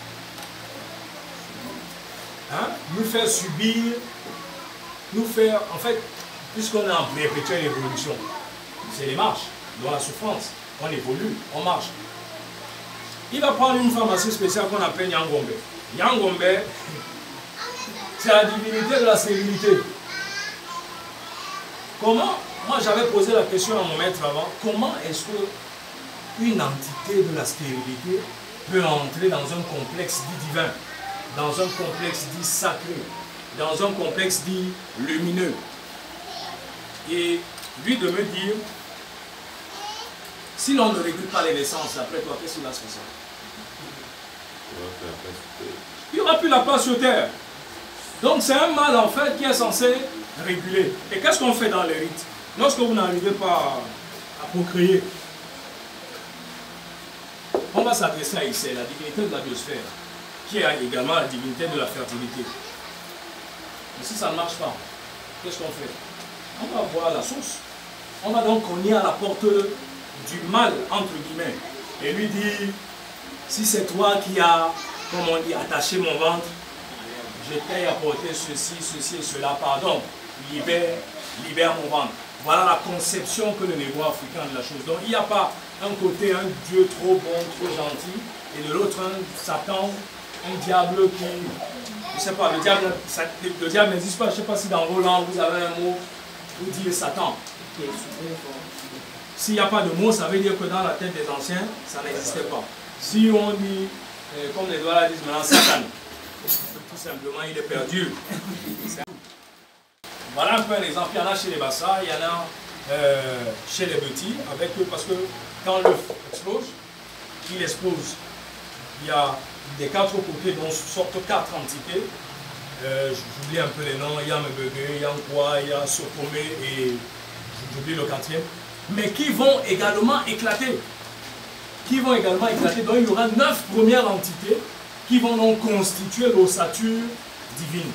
hein, nous faire subir, nous faire, en fait, puisqu'on est en perpétuelle évolution, c'est les marches. dans la souffrance. On évolue, on marche. Il va prendre une femme assez spéciale qu'on appelle Nyangombe. Nyangombe, c'est la divinité de la stérilité. Comment, moi j'avais posé la question à mon maître avant, comment est-ce qu'une entité de la stérilité peut entrer dans un complexe dit divin, dans un complexe dit sacré, dans un complexe dit lumineux? Et lui de me dire, si l'on ne régule pas les naissances, après toi, qu'est-ce qu'il va se passer? Il n'y aura plus la place sur terre. Donc c'est un mal en fait qui est censé réguler. Et qu'est-ce qu'on fait dans les rites? Lorsque vous n'arrivez pas à procréer, on va s'adresser à Issei, la divinité de la biosphère, qui est également la divinité de la fertilité. Mais si ça ne marche pas, qu'est-ce qu'on fait? On va voir la source. On va donc cogner à la porte du mal, entre guillemets, et lui dire, si c'est toi qui as, comme on dit, attaché mon ventre, je t'ai apporté ceci, ceci et cela, pardon, libère, libère mon ventre. Voilà la conception que le négro-africain de la chose. Donc il n'y a pas un côté, un Dieu trop bon, trop gentil, et de l'autre un Satan, un diable qui, je ne sais pas, le diable, ça, le diable n'existe pas, je ne sais pas si dans vos langues vous avez un mot, vous dites Satan. S'il n'y a pas de mot, ça veut dire que dans la tête des anciens, ça n'existait pas. Si on dit, euh, comme les doigts disent maintenant, Satan, tout simplement il est perdu. Voilà un peu un exemple. Il y en a chez les Bassa, il y en a euh, chez les petits, avec eux, parce que quand l'œuf explose, il explose. Il y a des quatre côtés dont sortent quatre entités. Euh, j'oublie un peu les noms. Il y a Mbege, il y a Nkwa, il y a Sokome et j'oublie le quatrième. Mais qui vont également éclater. Qui vont également éclater. Donc il y aura neuf premières entités qui vont donc constituer l'ossature divine.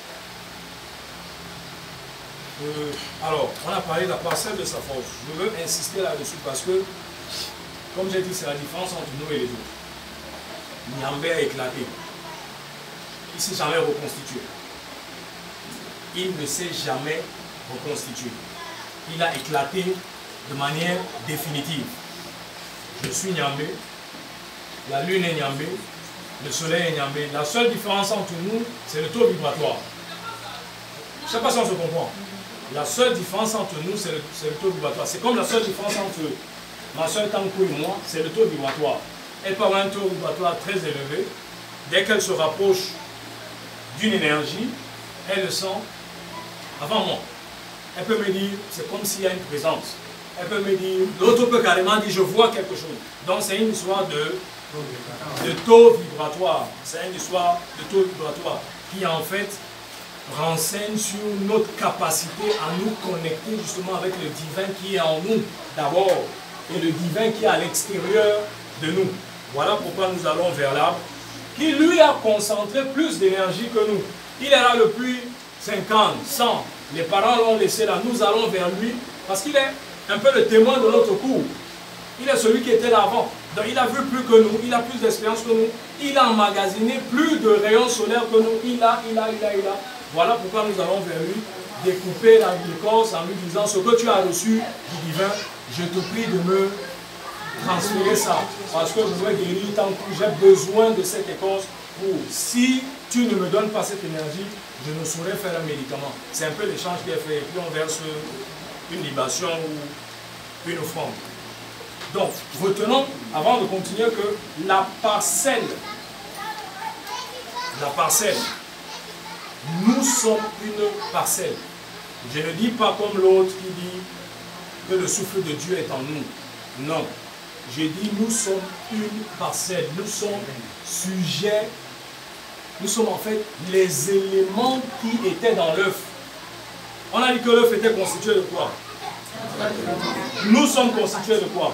Euh, alors, on a parlé de la parcelle de sa force. Je veux insister là-dessus parce que, comme j'ai dit, c'est la différence entre nous et les autres. Nyambe a éclaté. Il ne s'est jamais reconstitué. Il ne s'est jamais reconstitué. Il a éclaté de manière définitive. Je suis Nyambe, la lune est Nyambe, le soleil est Nyambe. La seule différence entre nous, c'est le taux vibratoire. Je ne sais pas si on se comprend. La seule différence entre nous, c'est le, le taux vibratoire. C'est comme la seule différence entre ma soeur Tanko et moi, c'est le taux vibratoire. Elle peut avoir un taux vibratoire très élevé. Dès qu'elle se rapproche d'une énergie, elle le sent avant moi. Elle peut me dire, c'est comme s'il y a une présence. Elle peut me dire, l'autre peut carrément dire, je vois quelque chose. Donc c'est une histoire de, de taux vibratoire. C'est une histoire de taux vibratoire qui en fait renseigne sur notre capacité à nous connecter justement avec le divin qui est en nous d'abord et le divin qui est à l'extérieur de nous. Voilà pourquoi nous allons vers l'arbre qui lui a concentré plus d'énergie que nous. Il est là depuis cinquante, cent. Les parents l'ont laissé là. Nous allons vers lui parce qu'il est un peu le témoin de notre cours. Il est celui qui était là avant. Donc il a vu plus que nous. Il a plus d'expérience que nous. Il a emmagasiné plus de rayons solaires que nous. Il a, il a, il a, il a. Voilà pourquoi nous allons vers lui découper la l'écorce en lui disant ce que tu as reçu du divin, je te prie de me transférer ça. Parce que je veux guérir tant que j'ai besoin de cette écorce pour, si tu ne me donnes pas cette énergie, je ne saurais faire un médicament. C'est un peu l'échange qui est fait. Et puis on verse une libation ou une offrande. Donc, retenons, avant de continuer, que la parcelle, la parcelle, nous sommes une parcelle. Je ne dis pas comme l'autre qui dit que le souffle de Dieu est en nous. Non. Je dis nous sommes une parcelle. Nous sommes sujets. Nous sommes en fait les éléments qui étaient dans l'œuf. On a dit que l'œuf était constitué de quoi? Nous sommes constitués de quoi?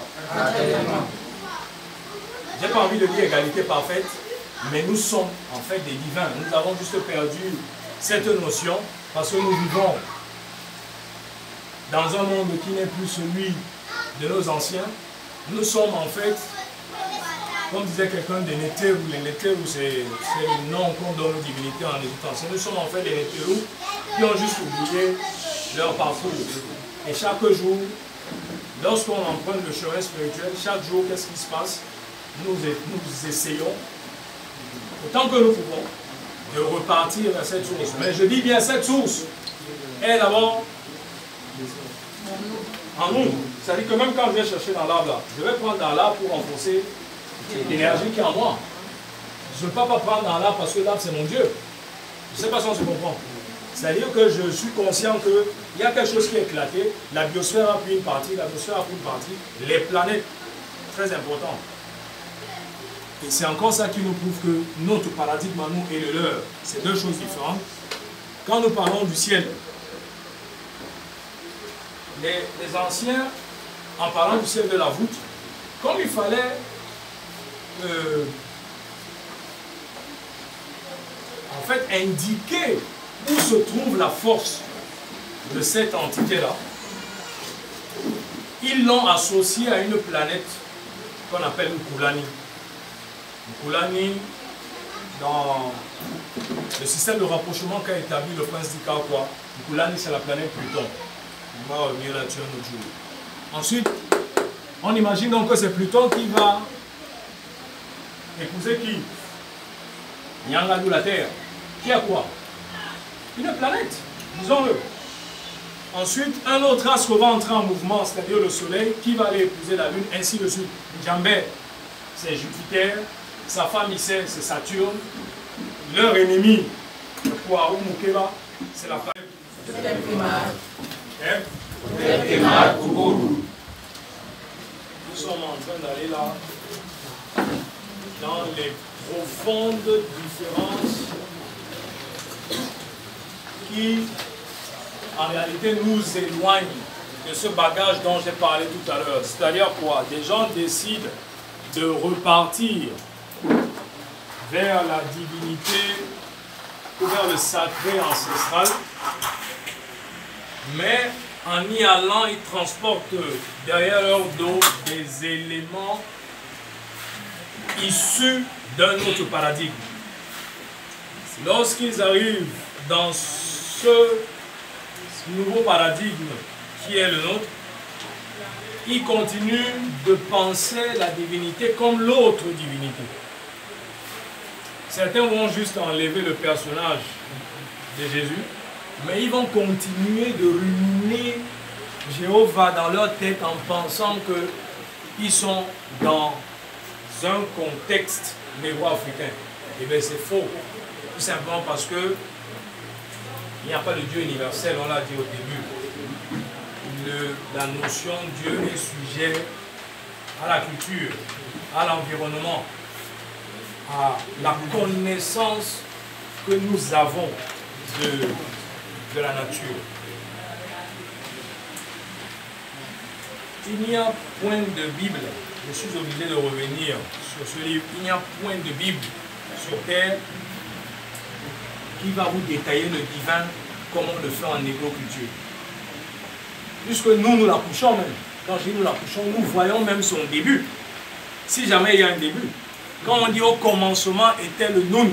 J'ai pas envie de dire égalité parfaite, mais nous sommes en fait des divins. Nous avons juste perdu cette notion parce que nous vivons dans un monde qui n'est plus celui de nos anciens. Nous sommes en fait, comme disait quelqu'un, des Nétérou. Les Nétérou, c'est le nom qu'on donne aux divinités en Égypte ancienne. Nous sommes en fait des Nétérou qui ont juste oublié leur parcours. Et chaque jour, lorsqu'on emprunte le chemin spirituel, chaque jour, qu'est-ce qui se passe? Nous, nous essayons, autant que nous pouvons, de repartir vers cette source. Mais je dis bien cette source est d'abord en nous. C'est-à-dire que même quand je vais chercher dans l'arbre là, je vais prendre dans l'arbre pour renforcer l'énergie qui est en moi. Je ne peux pas prendre dans l'arbre parce que l'arbre c'est mon Dieu. Je ne sais pas si on se comprend. C'est-à-dire que je suis conscient qu'il y a quelque chose qui est éclaté. La biosphère a pris une partie, la biosphère a pris une partie. Les planètes, très important. Et c'est encore ça qui nous prouve que notre paradigme à nous et le leur, c'est deux choses différentes. Quand nous parlons du ciel, les, les anciens, en parlant du ciel de la voûte, comme il fallait euh, en fait indiquer où se trouve la force de cette entité-là, ils l'ont associé à une planète qu'on appelle Nkulani. Nkulani, dans le système de rapprochement qu'a établi le prince d'Ikakwa, Nkulani c'est la planète Pluton. On va revenir là-dessus un autre jour. Ensuite, on imagine donc que c'est Pluton qui va épouser qui? Nyangadou, la Terre. Qui a quoi? Une planète, disons-le. Ensuite, un autre astre va entrer en mouvement, c'est-à-dire le Soleil, qui va aller épouser la Lune, ainsi de suite. Djambé, c'est Jupiter. Sa femme ici, c'est Saturne. Leur ennemi, le Poirou Mukeba, c'est la planète. Nous sommes en train d'aller là, dans les profondes différences qui, en réalité, nous éloignent de ce bagage dont j'ai parlé tout à l'heure. C'est-à-dire quoi? Des gens décident de repartir vers la divinité ou vers le sacré ancestral, mais en y allant, ils transportent derrière leur dos des éléments issus d'un autre paradigme. Lorsqu'ils arrivent dans ce nouveau paradigme qui est le nôtre, ils continuent de penser la divinité comme l'autre divinité. Certains vont juste enlever le personnage de Jésus, mais ils vont continuer de ruminer Jéhovah dans leur tête en pensant qu'ils sont dans un contexte négro-africain. Et bien c'est faux, tout simplement parce que il n'y a pas de Dieu universel, on l'a dit au début. Le, la notion Dieu est sujet à la culture, à l'environnement, à la connaissance que nous avons de, de la nature. Il n'y a point de Bible, je suis obligé de revenir sur ce livre, il n'y a point de Bible sur terre qui va vous détailler le divin comme on le fait en négro-culture. Puisque nous, nous l'accouchons même. Quand je dis nous l'accouchons, nous voyons même son début. Si jamais il y a un début. Quand on dit au commencement était le Nun.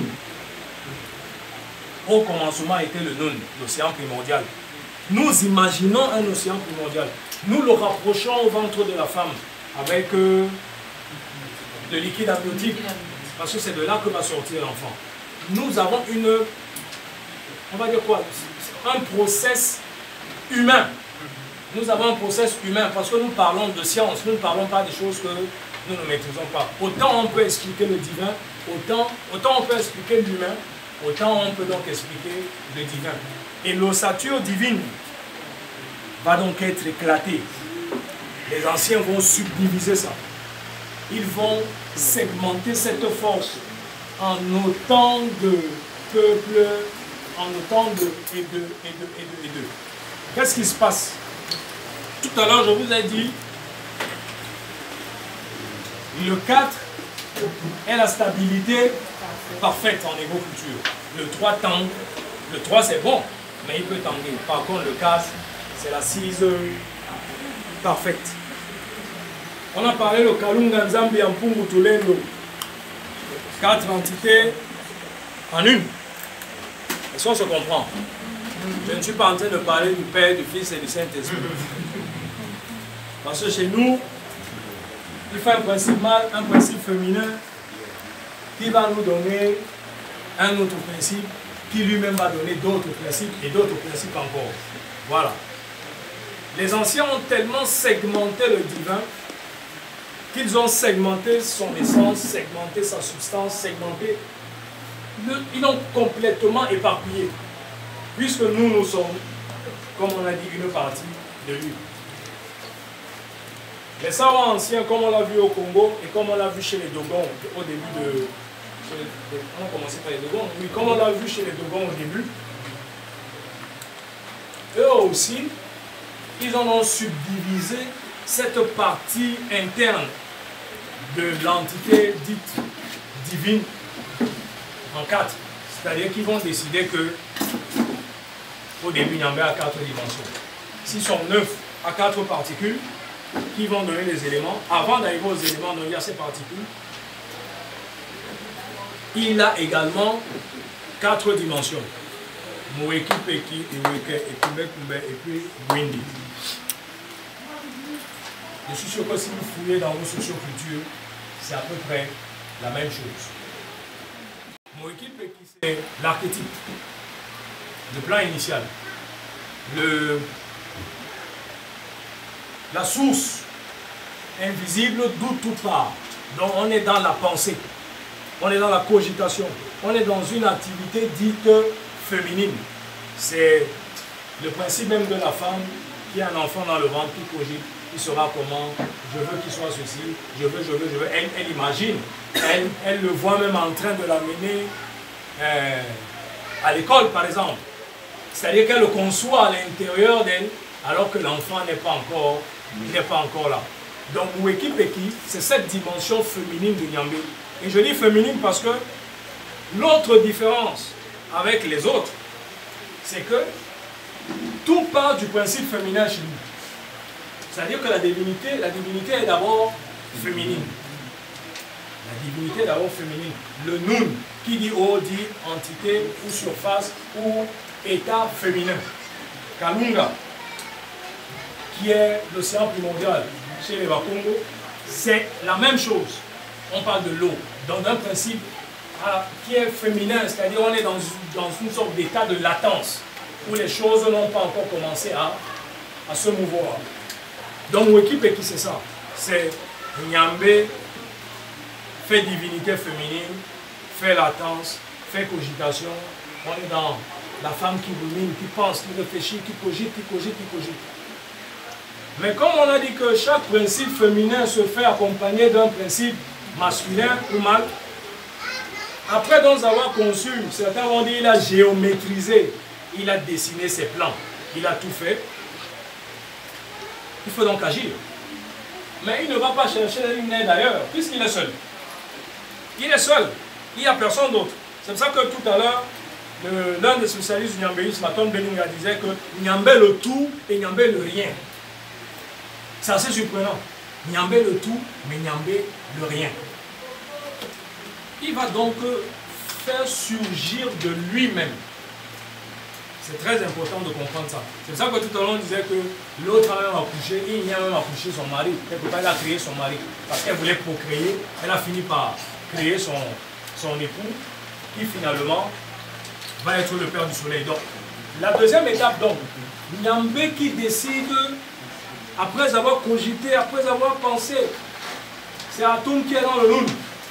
Au commencement était le Nun, l'océan primordial. Nous imaginons un océan primordial. Nous le rapprochons au ventre de la femme avec euh, le liquide amniotique. Parce que c'est de là que va sortir l'enfant. Nous avons une, on va dire quoi, un process humain. Nous avons un process humain parce que nous parlons de science, nous ne parlons pas des choses que nous ne maîtrisons pas. Autant on peut expliquer le divin, autant, autant on peut expliquer l'humain, autant on peut donc expliquer le divin. Et l'ossature divine va donc être éclatée. Les anciens vont subdiviser ça. Ils vont segmenter cette force en autant de peuples, en autant de et de et de et de et de. Qu'est-ce qui se passe? Tout à l'heure, je vous ai dit, le quatre est la stabilité parfaite en égo-culture. Le trois tangue. Le trois c'est bon, mais il peut tanguer. Par contre, le quatre, c'est l'assise parfaite. On a parlé le Kalunga Nzambi en Pungu Tulendo. Quatre entités en une. Est-ce qu'on se comprend? Je ne suis pas en train de parler du Père, du Fils et du Saint-Esprit. Parce que chez nous, il fait un principe mâle, un principe féminin qui va nous donner un autre principe qui lui-même va donner d'autres principes et d'autres principes encore. Voilà. Les anciens ont tellement segmenté le divin qu'ils ont segmenté son essence, segmenté sa substance, segmenté. Le, ils l'ont complètement éparpillé. Puisque nous, nous sommes, comme on a dit, une partie de lui. Les savants anciens, comme on l'a vu au Congo et comme on l'a vu chez les Dogons au début de... Les, on a commencé par les Dogons. Oui, comme on l'a vu chez les Dogons au début, eux aussi, ils en ont subdivisé cette partie interne de l'entité dite divine en quatre. C'est-à-dire qu'ils vont décider que au début, Nyambé a quatre dimensions. S'ils sont neuf à quatre particules qui vont donner les éléments, avant d'arriver aux éléments dont il y a ces particules, il a également quatre dimensions. Moueki, Peki, Iweke, Ekumbe, Kumbe et puis Gwindi. Je suis sûr que si vous fouillez dans vos sociocultures, c'est à peu près la même chose. Moueki, Peki, c'est l'archétype, le plan initial, le, la source invisible d'où tout part. Donc on est dans la pensée, on est dans la cogitation, on est dans une activité dite féminine. C'est le principe même de la femme qui a un enfant dans le ventre, qui cogite, qui saura comment, je veux qu'il soit ceci, je veux, je veux, je veux. Elle, elle imagine, elle, elle le voit même en train de l'amener euh, à l'école par exemple. C'est-à-dire qu'elle le conçoit à l'intérieur d'elle, alors que l'enfant n'est pas encore, n'est pas encore là. Donc Moueki Peki, c'est cette dimension féminine de Nyambé. Et je dis féminine parce que l'autre différence avec les autres, c'est que tout part du principe féminin chez nous. C'est-à-dire que la divinité, la divinité est d'abord féminine. La divinité est d'abord féminine. Le Nun, qui dit eau, dit entité ou surface ou état féminin. Kalunga, qui est l'océan primordial chez les Bakongo, c'est la même chose. On parle de l'eau, dans un principe à, qui est féminin, c'est-à-dire on est dans, dans une sorte d'état de latence, où les choses n'ont pas encore commencé à, à se mouvoir. Donc Moueki Peki, c'est ça. C'est Nyambé, fait divinité féminine, fait latence, fait cogitation. On est dans la femme qui rumine, qui pense, qui réfléchit, qui cogite, qui cogite, qui cogite. Mais comme on a dit que chaque principe féminin se fait accompagner d'un principe masculin ou mâle, après donc avoir conçu, certains vont dire qu'il a géométrisé, il a dessiné ses plans, il a tout fait. Il faut donc agir. Mais il ne va pas chercher une aide ailleurs, puisqu'il est seul. Il est seul, il n'y a personne d'autre. C'est pour ça que tout à l'heure, l'un des spécialistes du nyambéisme, Maton Beninga, disait que Nyambé le tout et Nyambé le rien. C'est assez surprenant. Nyambé le tout, mais Nyambé le rien. Il va donc faire surgir de lui-même. C'est très important de comprendre ça. C'est pour ça que tout à l'heure on disait que l'autre a même accouché, il y a même accouché son mari. Quelque part, elle a créé son mari. Parce qu'elle voulait procréer, elle a fini par créer son, son époux, qui finalement va être le père du soleil. Donc, la deuxième étape, donc, Nyambé qui décide, après avoir cogité, après avoir pensé, c'est Atum qui est dans le Nun.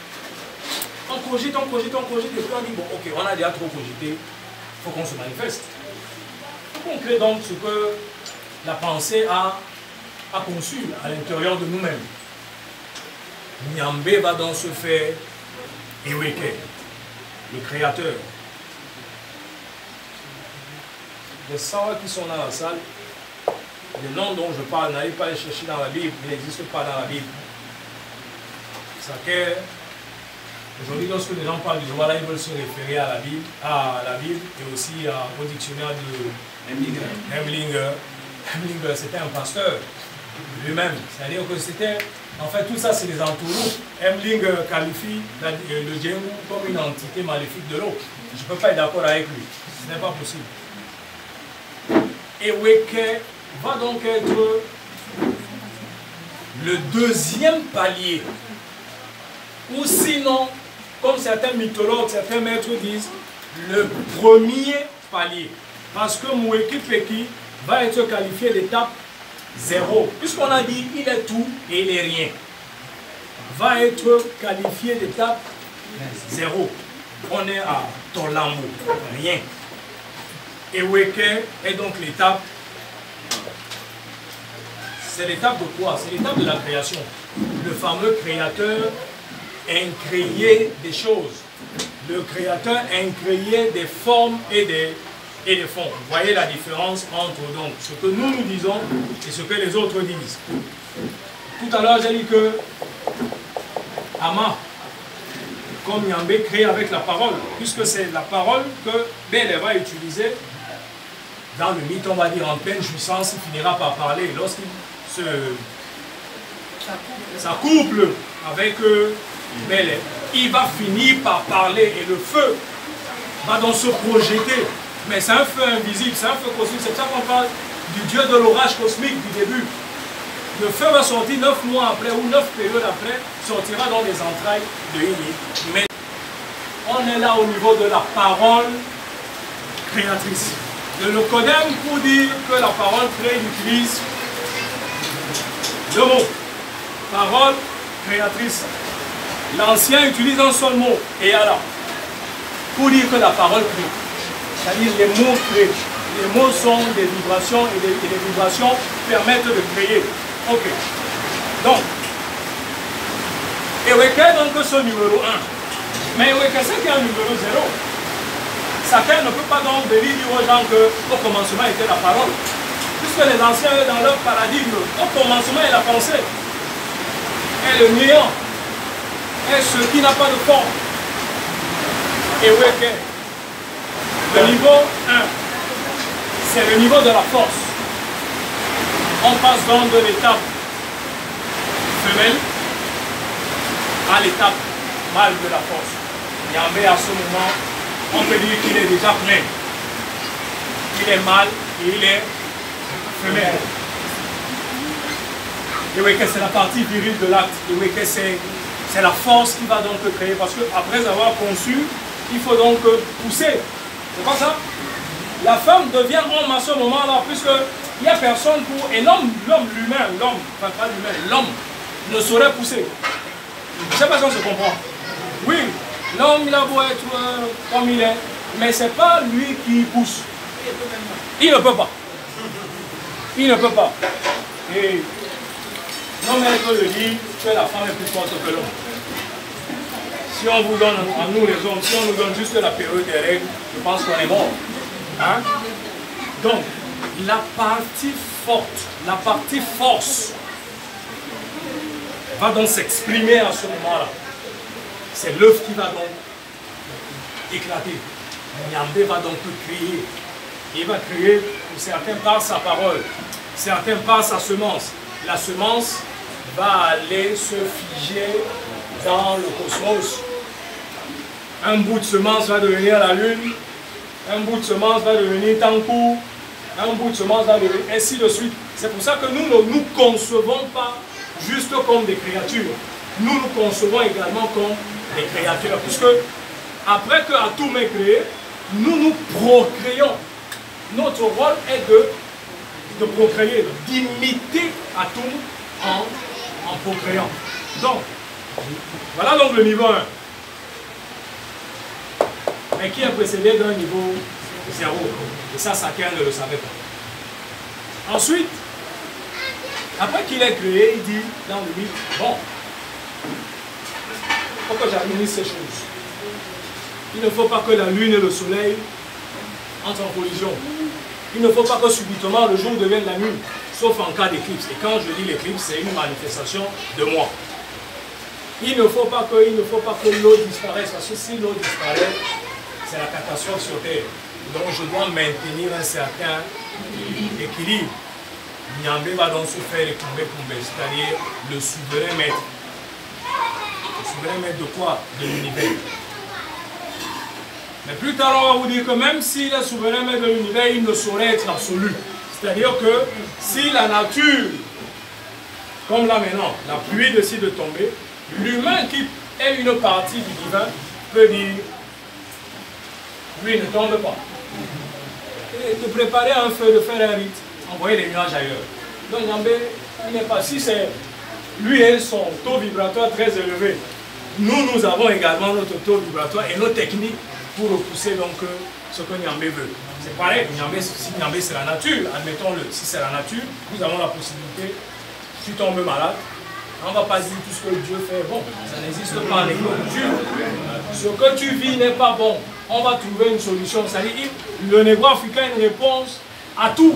On cogite, on cogite, on cogite, et puis on dit, bon, ok, on a déjà trop cogité, il faut qu'on se manifeste. Il faut qu'on crée donc ce que la pensée a, a conçu à l'intérieur de nous-mêmes. Nyambé va donc se faire Eweke, le créateur. Les savants qui sont dans la salle, les noms dont je parle, n'allez pas les chercher dans la Bible, ils n'existent pas dans la Bible. Ça que aujourd'hui, lorsque les gens parlent de voilà, ils veulent se référer à la Bible, à la Bible et aussi à, au dictionnaire de Hemlinger. Hemlinger, Hemlinger c'était un pasteur lui-même. C'est-à-dire que c'était, en fait, tout ça, c'est des entourloups. Hemlinger qualifie la, le Djengu comme une entité maléfique de l'eau. Je ne peux pas être d'accord avec lui. Ce n'est pas possible. Et Weke va donc être le deuxième palier. Ou sinon, comme certains mythologues, certains maîtres disent, le premier palier. Parce que Moueki-Peki va être qualifié d'étape zéro. Puisqu'on a dit il est tout et il est rien. Va être qualifié d'étape zéro. On est à Tolambo, rien. Et Weke est donc l'étape. C'est l'étape de quoi? C'est l'étape de la création. Le fameux créateur incréé des choses. Le créateur incréé des formes et des, et des fonds. Vous voyez la différence entre donc ce que nous nous disons et ce que les autres disent. Tout à l'heure, j'ai dit que Ama, comme Yambé, crée avec la parole, puisque c'est la parole que Bélé va utiliser dans le mythe, on va dire en pleine jouissance, il finira par parler. Lorsqu'il se s'accouple avec euh, Bélé, il va finir par parler et le feu va donc se projeter. Mais c'est un feu invisible, c'est un feu cosmique. C'est ça qu'on parle du dieu de l'orage cosmique du début. Le feu va sortir neuf mois après ou neuf périodes après, sortira dans les entrailles de Ini. Mais on est là au niveau de la parole créatrice. Le Locodème, pour dire que la parole crée, utilise deux mots. Parole créatrice. L'ancien utilise un seul mot, et alors, pour dire que la parole crée. C'est-à-dire les mots créent. Les mots sont des vibrations et les, et les vibrations permettent de créer. Ok. Donc, Eweke donc ce numéro un. Mais Eweke c'est qu'il y a un numéro zéro. Chacun ne peut pas donc venir dire aux gens qu'au commencement était la parole. Puisque les anciens, dans leur paradigme, au commencement est la pensée. Et le néant est ce qui n'a pas de forme. Eweke. Le niveau un, c'est le niveau de la force. On passe donc de l'étape femelle à l'étape mâle de la force. Yambé, à ce moment, on peut dire qu'il est déjà plein. Il est mâle et il est femelle. Et oui, que c'est la partie virile de l'acte. Et oui, que c'est la force qui va donc créer. Parce qu'après avoir conçu, il faut donc pousser. C'est pas ça? La femme devient homme à ce moment-là, puisqu'il n'y a personne pour... Et l'homme, l'homme, l'humain, l'homme, enfin pas l'humain, l'homme ne saurait pousser. Je ne sais pas si on se comprend. Oui, l'homme, il a beau être euh, comme il est, mais ce n'est pas lui qui pousse. Il ne peut pas. Il ne peut pas. Et nos maîtres le disent que la femme est plus forte que l'homme. Si on vous donne, à nous les hommes, si on nous donne juste la période des règles, je pense qu'on est mort. Hein? Donc, la partie forte, la partie force, va donc s'exprimer à ce moment-là. C'est l'œuf qui va donc éclater. Nyambé va donc créer. Il va créer, pour certains par sa parole, certains par sa semence. La semence va aller se figer dans le cosmos. Un bout de semence va devenir la lune, un bout de semence va devenir Tankou, un bout de semence va devenir ainsi de suite. C'est pour ça que nous ne nous concevons pas juste comme des créatures. Nous nous concevons également comme des créatures. Puisque après que Atum est créé, nous nous procréons. Notre rôle est de, de procréer, d'imiter Atum en, en procréant. Donc, voilà donc le niveau un. Mais qui est précédé d'un niveau zéro. Et ça, chacun ne le savait pas. Ensuite, après qu'il est créé, il dit dans le mythe, bon, il faut que j'administre ces choses. Il ne faut pas que la lune et le soleil entrent en collision. Il ne faut pas que subitement le jour devienne la nuit, sauf en cas d'éclipse. Et quand je dis l'éclipse, c'est une manifestation de moi. Il ne faut pas que, il ne faut pas que l'eau disparaisse, parce que si l'eau disparaît, c'est la catastrophe sur Terre. Donc je dois maintenir un certain équilibre. Nyambé va donc se faire écouler pour c'est-à-dire le souverain maître. Le souverain maître de quoi? De l'univers. Mais plus tard, on va vous dire que même s'il est souverain maître de l'univers, il ne saurait être absolu. C'est-à-dire que si la nature comme là maintenant, la pluie décide de tomber, l'humain qui est une partie du divin peut dire, lui ne tombe pas. Et de préparer un feu, de faire un rite, envoyer les nuages ailleurs. Donc Yambé, il n'est pas, si c'est lui et son taux vibratoire très élevé, nous, nous avons également notre taux vibratoire et nos techniques pour repousser donc ce que Nyambé veut. C'est pareil, Nyambé, si Nyambé c'est la nature, admettons-le, si c'est la nature, nous avons la possibilité, si tu tombes malade, on ne va pas dire tout ce que Dieu fait bon, ça n'existe pas en agriculture. Ce que tu vis n'est pas bon, on va trouver une solution. C'est-à-dire, le négro africain a une réponse à tout.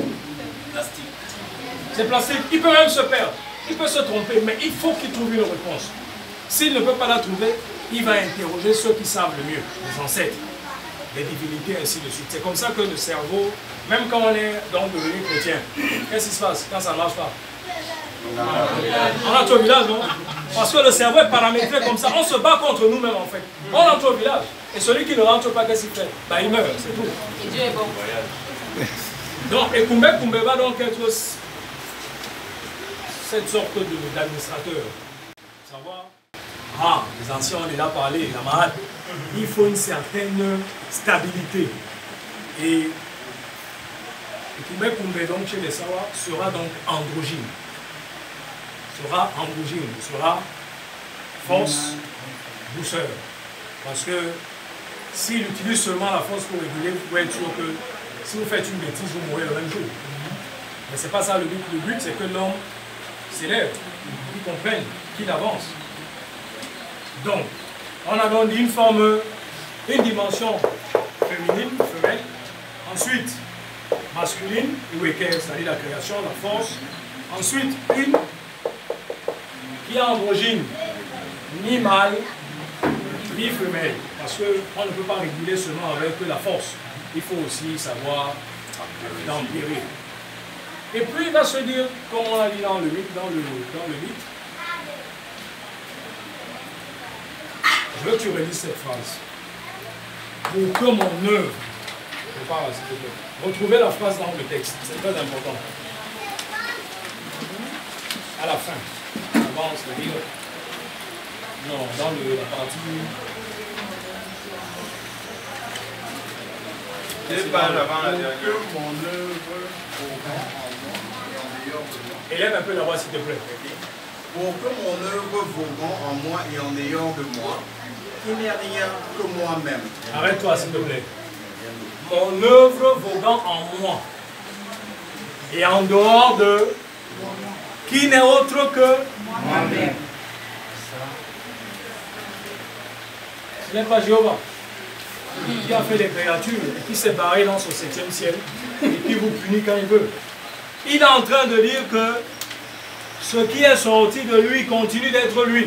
C'est plastique, il peut même se perdre, il peut se tromper, mais il faut qu'il trouve une réponse. S'il ne peut pas la trouver, il va interroger ceux qui savent le mieux, les ancêtres, les divinités, ainsi de suite. C'est comme ça que le cerveau, même quand on est dans le religieux chrétien, qu'est-ce qui se passe quand ça ne marche pas? On entre au village, non? Parce que le cerveau est paramétré comme ça. On se bat contre nous-mêmes, en fait. On entre au village. Et celui qui ne rentre pas, qu'est-ce qu'il fait? Bah, il meurt, c'est tout. Et Dieu est bon. Donc, et Koumbe Koumbe va donc être cette sorte d'administrateur. Savoir, ah, les anciens ont déjà parlé, la malade. Il faut une certaine stabilité. Et Koumbe Koumbe, donc, chez les Sawa, sera donc androgyne. Sera androgyne, sera force, douceur. Parce que s'il utilise seulement la force pour réguler, vous pouvez être sûr que si vous faites une bêtise, vous mourrez le même jour. Mais ce n'est pas ça le but. Le but, c'est que l'homme s'élève, qu'il comprenne, qu'il avance. Donc, on a donc une forme, une dimension féminine, femelle, ensuite masculine, c'est-à-dire la création, la force, ensuite une qui est androgyne, ni mâle, ni femelle, parce qu'on ne peut pas réguler seulement avec la force. Il faut aussi savoir l'empirer. Et puis il va se dire, comme on l'a dit dans le mythe, dans le, dans le mythe, je veux que tu relises cette phrase. Pour que mon œuvre, je parle s'il te plaît, retrouvez la phrase dans le texte, c'est très important. À la fin, avant de lire, non, dans le, la partie... C'est pas avant la dernière. Que mon œuvre vogant en moi et en dehors de moi. Élève un peu la voix s'il te plaît. Pour que mon œuvre vogant en moi et en dehors de moi, il n'y a rien que moi-même. Arrête-toi s'il te plaît. Mon œuvre voguant en moi et en dehors de qui n'est autre que moi-même. Ce n'est pas Jéhovah qui a fait les créatures et qui s'est barré dans son septième ciel et qui vous punit quand il veut. Il est en train de dire que ce qui est sorti de lui continue d'être lui.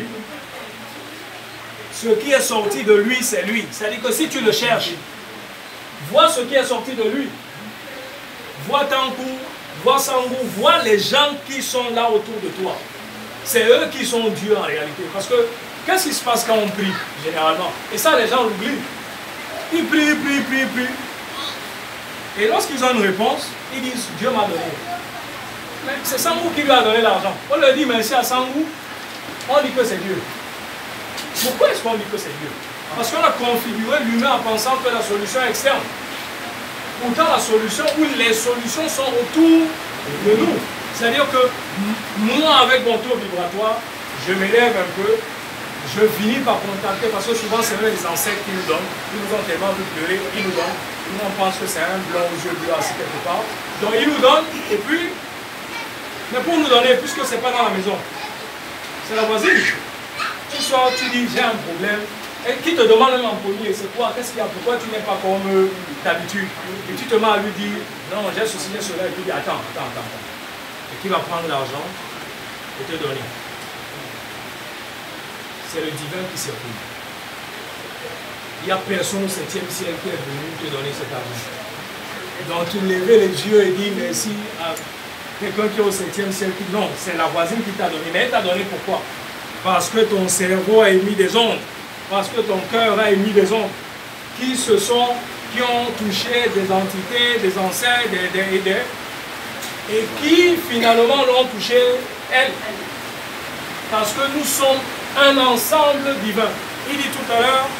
Ce qui est sorti de lui, c'est lui. C'est-à-dire que si tu le cherches, vois ce qui est sorti de lui. Vois Tankou, vois Sangou, vois les gens qui sont là autour de toi. C'est eux qui sont Dieu en réalité. Parce que qu'est-ce qui se passe quand on prie, généralement? Et ça, les gens l'oublient. Ils prient, ils prient, ils prient, ils prient. Et lorsqu'ils ont une réponse, ils disent Dieu m'a donné. Mais c'est Sangou qui lui a donné l'argent. On leur dit merci à Sangou, on dit que c'est Dieu. Pourquoi est-ce qu'on dit que c'est Dieu? Parce qu'on a configuré l'humain en pensant que la solution est externe. Pourtant, la solution ou les solutions sont autour de nous. C'est-à-dire que moi, avec mon taux vibratoire, je m'élève un peu, je finis par contacter, parce que souvent, c'est même les ancêtres qui nous donnent. Ils nous ont tellement vu pleurer, ils nous donnent. Nous, on pense que c'est un blanc aux yeux bleus assis quelque part. Donc, ils nous donnent, et puis, mais pour nous donner, puisque ce n'est pas dans la maison, c'est la voisine. Tu sors, tu dis, j'ai un problème. Et qui te demande même en premier, c'est quoi? Qu'est-ce qu'il y a? Pourquoi tu n'es pas comme euh, d'habitude? Et tu te mets à lui dire, non, j'ai ceci, j'ai cela. Et tu dis, attends, attends, attends. Et qui va prendre l'argent et te donner? C'est le divin qui circule. Il n'y a personne au septième ciel qui est venu te donner cet argent. Donc tu lèves les yeux et dis merci à quelqu'un qui est au septième ciel. Non, c'est la voisine qui t'a donné. Mais elle t'a donné pourquoi? Parce que ton cerveau a émis des ondes. Parce que ton cœur a émis des ondes qui se sont, qui ont touché des entités, des ancêtres, des, des, des, et qui finalement l'ont touché elle. Parce que nous sommes un ensemble divin. Il dit tout à l'heure,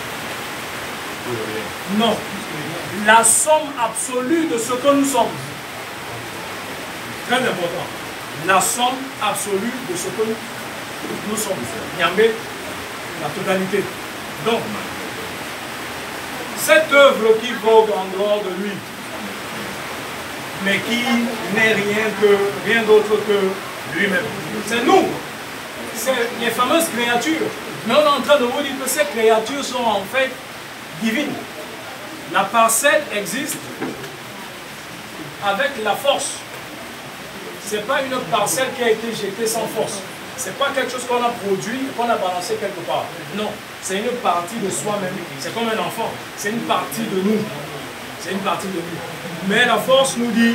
non, la somme absolue de ce que nous sommes. Très important. La somme absolue de ce que nous sommes. Nyambé, la totalité. Donc, cette œuvre qui vogue en dehors de lui, mais qui n'est rien que rien d'autre que lui-même. C'est nous. C'est les fameuses créatures. Mais on est en train de vous dire que ces créatures sont en fait divines. La parcelle existe avec la force. Ce n'est pas une parcelle qui a été jetée sans force. Ce n'est pas quelque chose qu'on a produit et qu'on a balancé quelque part. Non, c'est une partie de soi-même. C'est comme un enfant. C'est une partie de nous. C'est une partie de nous. Mais la force nous dit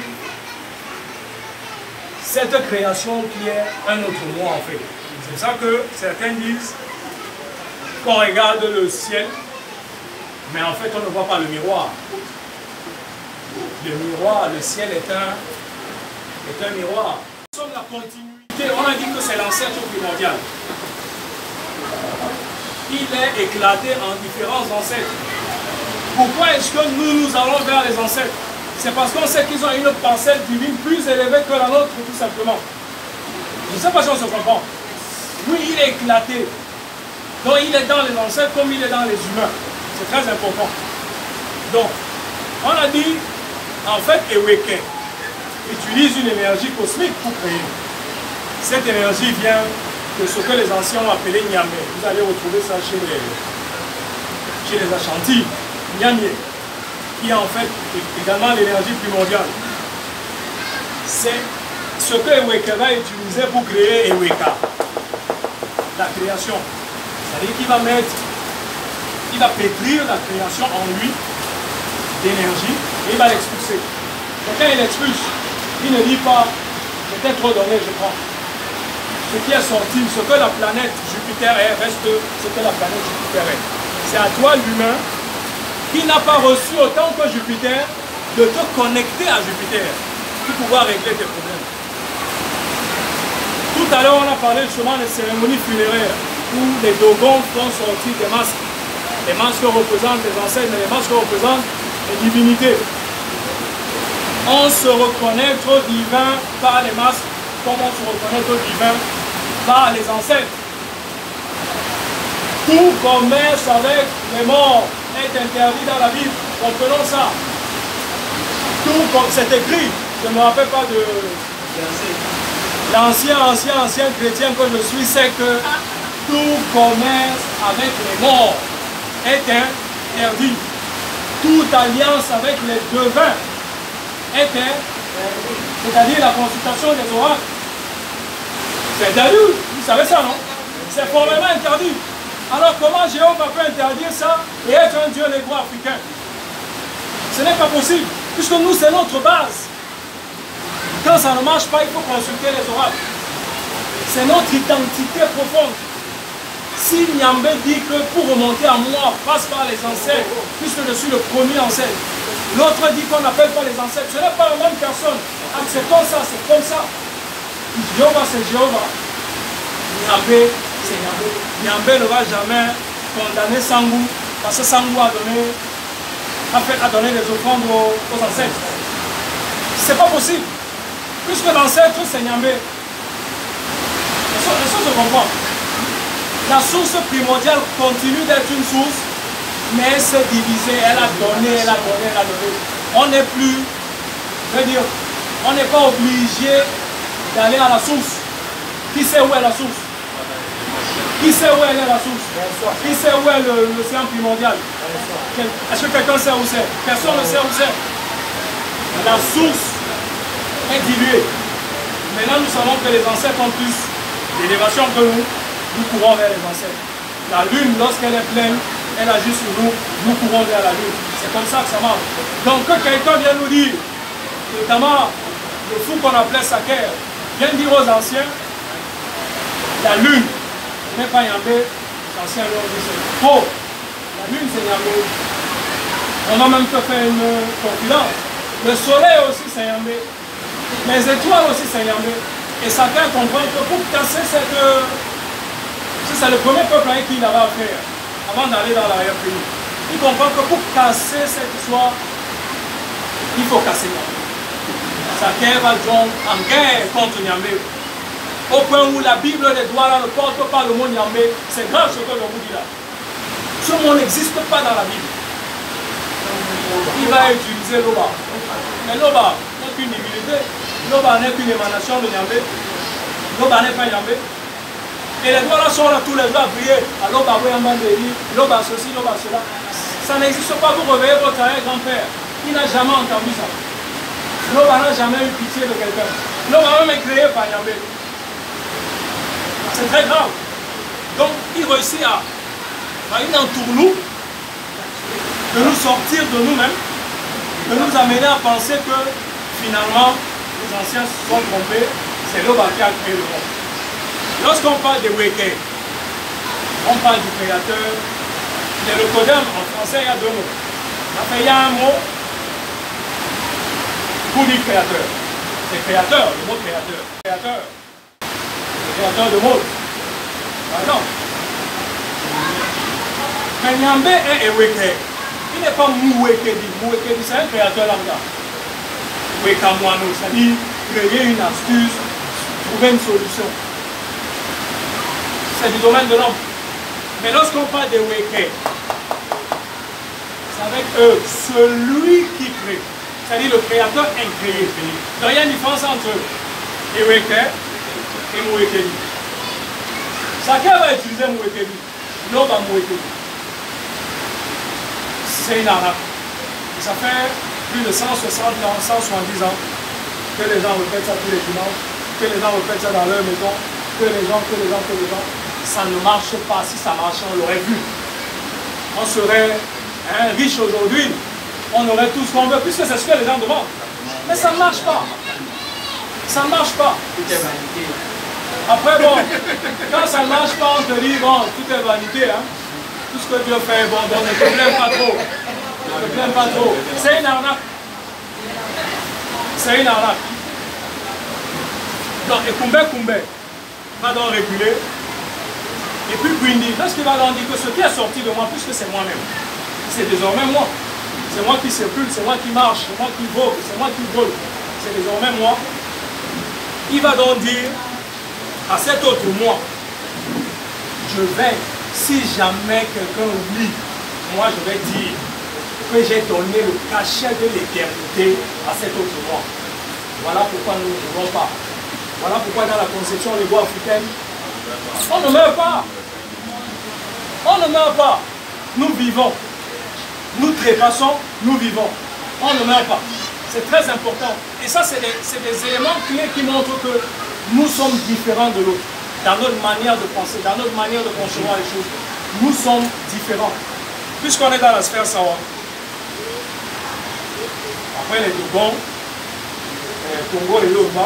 cette création qui est un autre moi en fait. C'est pour ça que certains disent qu'on regarde le ciel, mais en fait on ne voit pas le miroir. Le miroir, le ciel est un, est un miroir. Nous sommes la continuité, on a dit que c'est l'ancêtre primordial. Il est éclaté en différents ancêtres. Pourquoi est-ce que nous nous allons vers les ancêtres? C'est parce qu'on sait qu'ils ont une parcelle divine plus élevée que la nôtre, tout simplement. Je ne sais pas si on se comprend. Lui, il est éclaté. Donc, il est dans les ancêtres comme il est dans les humains. C'est très important. Donc, on a dit, en fait, Eweke utilise une énergie cosmique pour créer. Cette énergie vient de ce que les anciens ont appelé Nyame. Vous allez retrouver ça chez les, chez les Ashanti. Nyame, qui est en fait également l'énergie primordiale. C'est ce que Eweke va utiliser pour créer Eweka, la création. C'est-à-dire qu'il va mettre, il va pétrir la création en lui d'énergie et il va l'expulser. Donc quand il l'expulse, il ne dit pas, j'étais trop donné, je prends. Ce qui est sorti, ce que la planète Jupiter est, reste ce que la planète Jupiter est. C'est à toi l'humain qui n'a pas reçu autant que Jupiter de te connecter à Jupiter pour pouvoir régler tes problèmes. Tout à l'heure, on a parlé justement des cérémonies funéraires où les Dogons font sortir des masques. Les masques représentent les ancêtres, mais les masques représentent les divinités. On se reconnecte au divin par les masques, comme on se reconnecte au divin par les ancêtres. Tout commerce avec les morts est interdit dans la Bible. Comprenons ça. Tout comme c'est écrit. Je ne me rappelle pas de l'ancien, ancien, ancien chrétien que je suis, c'est que tout commerce avec les morts est interdit. Toute alliance avec les devins est interdit. C'est-à-dire la consultation des oracles. C'est interdit, vous savez ça, non? C'est formellement interdit. Alors comment Jéhovah peut interdire ça et être un dieu négro-africain? Ce n'est pas possible, puisque nous c'est notre base. Quand ça ne marche pas, il faut consulter les oracles. C'est notre identité profonde. Si Nyambé dit que pour remonter à moi, passe par les ancêtres, puisque je suis le premier ancêtre. L'autre dit qu'on n'appelle pas les ancêtres. Ce n'est pas la même personne. Acceptons ça, c'est comme ça. Jéhovah, c'est Jéhovah. Nyambé, c'est Nyambé. Nyambé ne va jamais condamner Sangou, parce que Sangou a donné, a fait, a donné des offrandes aux, aux ancêtres. C'est pas possible. Puisque l'ancêtre, c'est Nyambé. Les choses se comprennent. La source primordiale continue d'être une source, mais elle s'est divisée, elle a donné, elle a donné, elle a donné. On n'est plus, je veux dire, on n'est pas obligé d'aller à la source. Qui sait où est la source? Qui sait où elle est la source? Qui sait où est l'océan primordial? Est-ce que quelqu'un sait où c'est? Personne ne sait où c'est. La source est diluée. Maintenant, nous savons que les ancêtres ont plus d'élévation que nous. Nous courons vers les ancêtres. La lune, lorsqu'elle est pleine, elle agit sur nous, nous courons vers la lune. C'est comme ça que ça marche. Donc que quelqu'un vienne nous dire, notamment le fou qu'on appelait Saker, vient dire aux anciens, la lune n'est pas Nyambé, les anciens leur disent c'est faux. La lune c'est Nyambé. On va même te faire une confidence. Le soleil aussi c'est Nyambé. Les étoiles aussi c'est Nyambé. Et Saker comprend que pour casser cette C'est le premier peuple avec qui il avait affaire, avant d'aller dans l'arrière-pays. Il comprend que pour casser cette histoire, il faut casser Niamey. Sakher va donc en guerre contre Niamey. Au point où la Bible des Douala ne porte pas le mot Niamey, c'est grave ce que je vous dis là. Ce mot n'existe pas dans la Bible. Il va utiliser Loba. Mais Loba n'est qu'une divinité. Loba n'est qu'une émanation de Niamey. Loba n'est pas Niamey. Et les Douala sont là tous les jours à prier. À Loba, Loba ceci, Loba cela. Ça n'existe pas. Vous réveillez votre arrière-grand-père. Il n'a jamais entendu ça. Loba n'a jamais eu pitié de quelqu'un. Loba même est créé par Niamey. C'est très grave. Donc, il réussit à, à une entourloupe de nous sortir de nous-mêmes, de nous amener à penser que finalement, les anciens se sont trompés, c'est Loba qui a créé le monde. Lorsqu'on parle de Weke, on parle du créateur. Et le Kodam, en français, il y a deux mots. Enfin, il y a un mot pour dire créateur. C'est créateur, le mot créateur. Créateur. Créateur de mode. Par exemple. Mais Niambe est Eweke. Il n'est pas Mouwekedi. Mouwekedi, c'est un créateur là-dedans. Wekamwano, c'est-à-dire créer une astuce, trouver une solution. C'est du domaine de l'homme. Mais lorsqu'on parle de Weke, c'est avec eux, celui qui crée. C'est-à-dire le créateur incréé. Donc il y a une différence entre Eweke et Mouwekedi. Chacun va utiliser Mouwekedi. L'homme va Mouwekedi. C'est une arnaque. Ça fait plus de cent soixante ans, cent soixante-dix ans que les gens répètent ça tous les dimanches, que les gens répètent ça dans leur maison, que les gens, que les gens, que les gens. Ça ne marche pas. Si ça marchait, on l'aurait vu. On serait hein, riche aujourd'hui. On aurait tout ce qu'on veut, puisque c'est ce que les gens demandent. Mais ça ne marche pas. Ça ne marche pas. Après, bon, quand ça ne marche pas, on te dit, bon, tout est vanité. Hein. Tout ce que Dieu fait, bon, bon, ne te plains pas trop. Ne te plains pas trop. C'est une arnaque. C'est une arnaque. Donc, et Koumbe Koumbe va donc réguler. Et puis Gwindi, lorsqu'il va donc dire que ce qui est sorti de moi, puisque c'est moi-même, c'est désormais moi. C'est moi qui circule, c'est moi qui marche, c'est moi qui vogue, c'est moi qui vole. C'est désormais moi. Il va donc dire à cet autre moi, je vais, si jamais quelqu'un oublie, moi je vais dire que j'ai donné le cachet de l'éternité à cet autre moi. Voilà pourquoi nous ne mourrons pas. Voilà pourquoi dans la conception des voies africaines, on ne meurt pas. On ne meurt pas. Nous vivons. Nous trépassons, nous vivons. On ne meurt pas. C'est très important. Et ça, c'est des, des éléments clés qui montrent que nous sommes différents de l'autre. Dans notre manière de penser, dans notre manière de concevoir les choses. Nous sommes différents. Puisqu'on est dans la sphère Sawa. Après les Dogons, les Congo et l'Oba.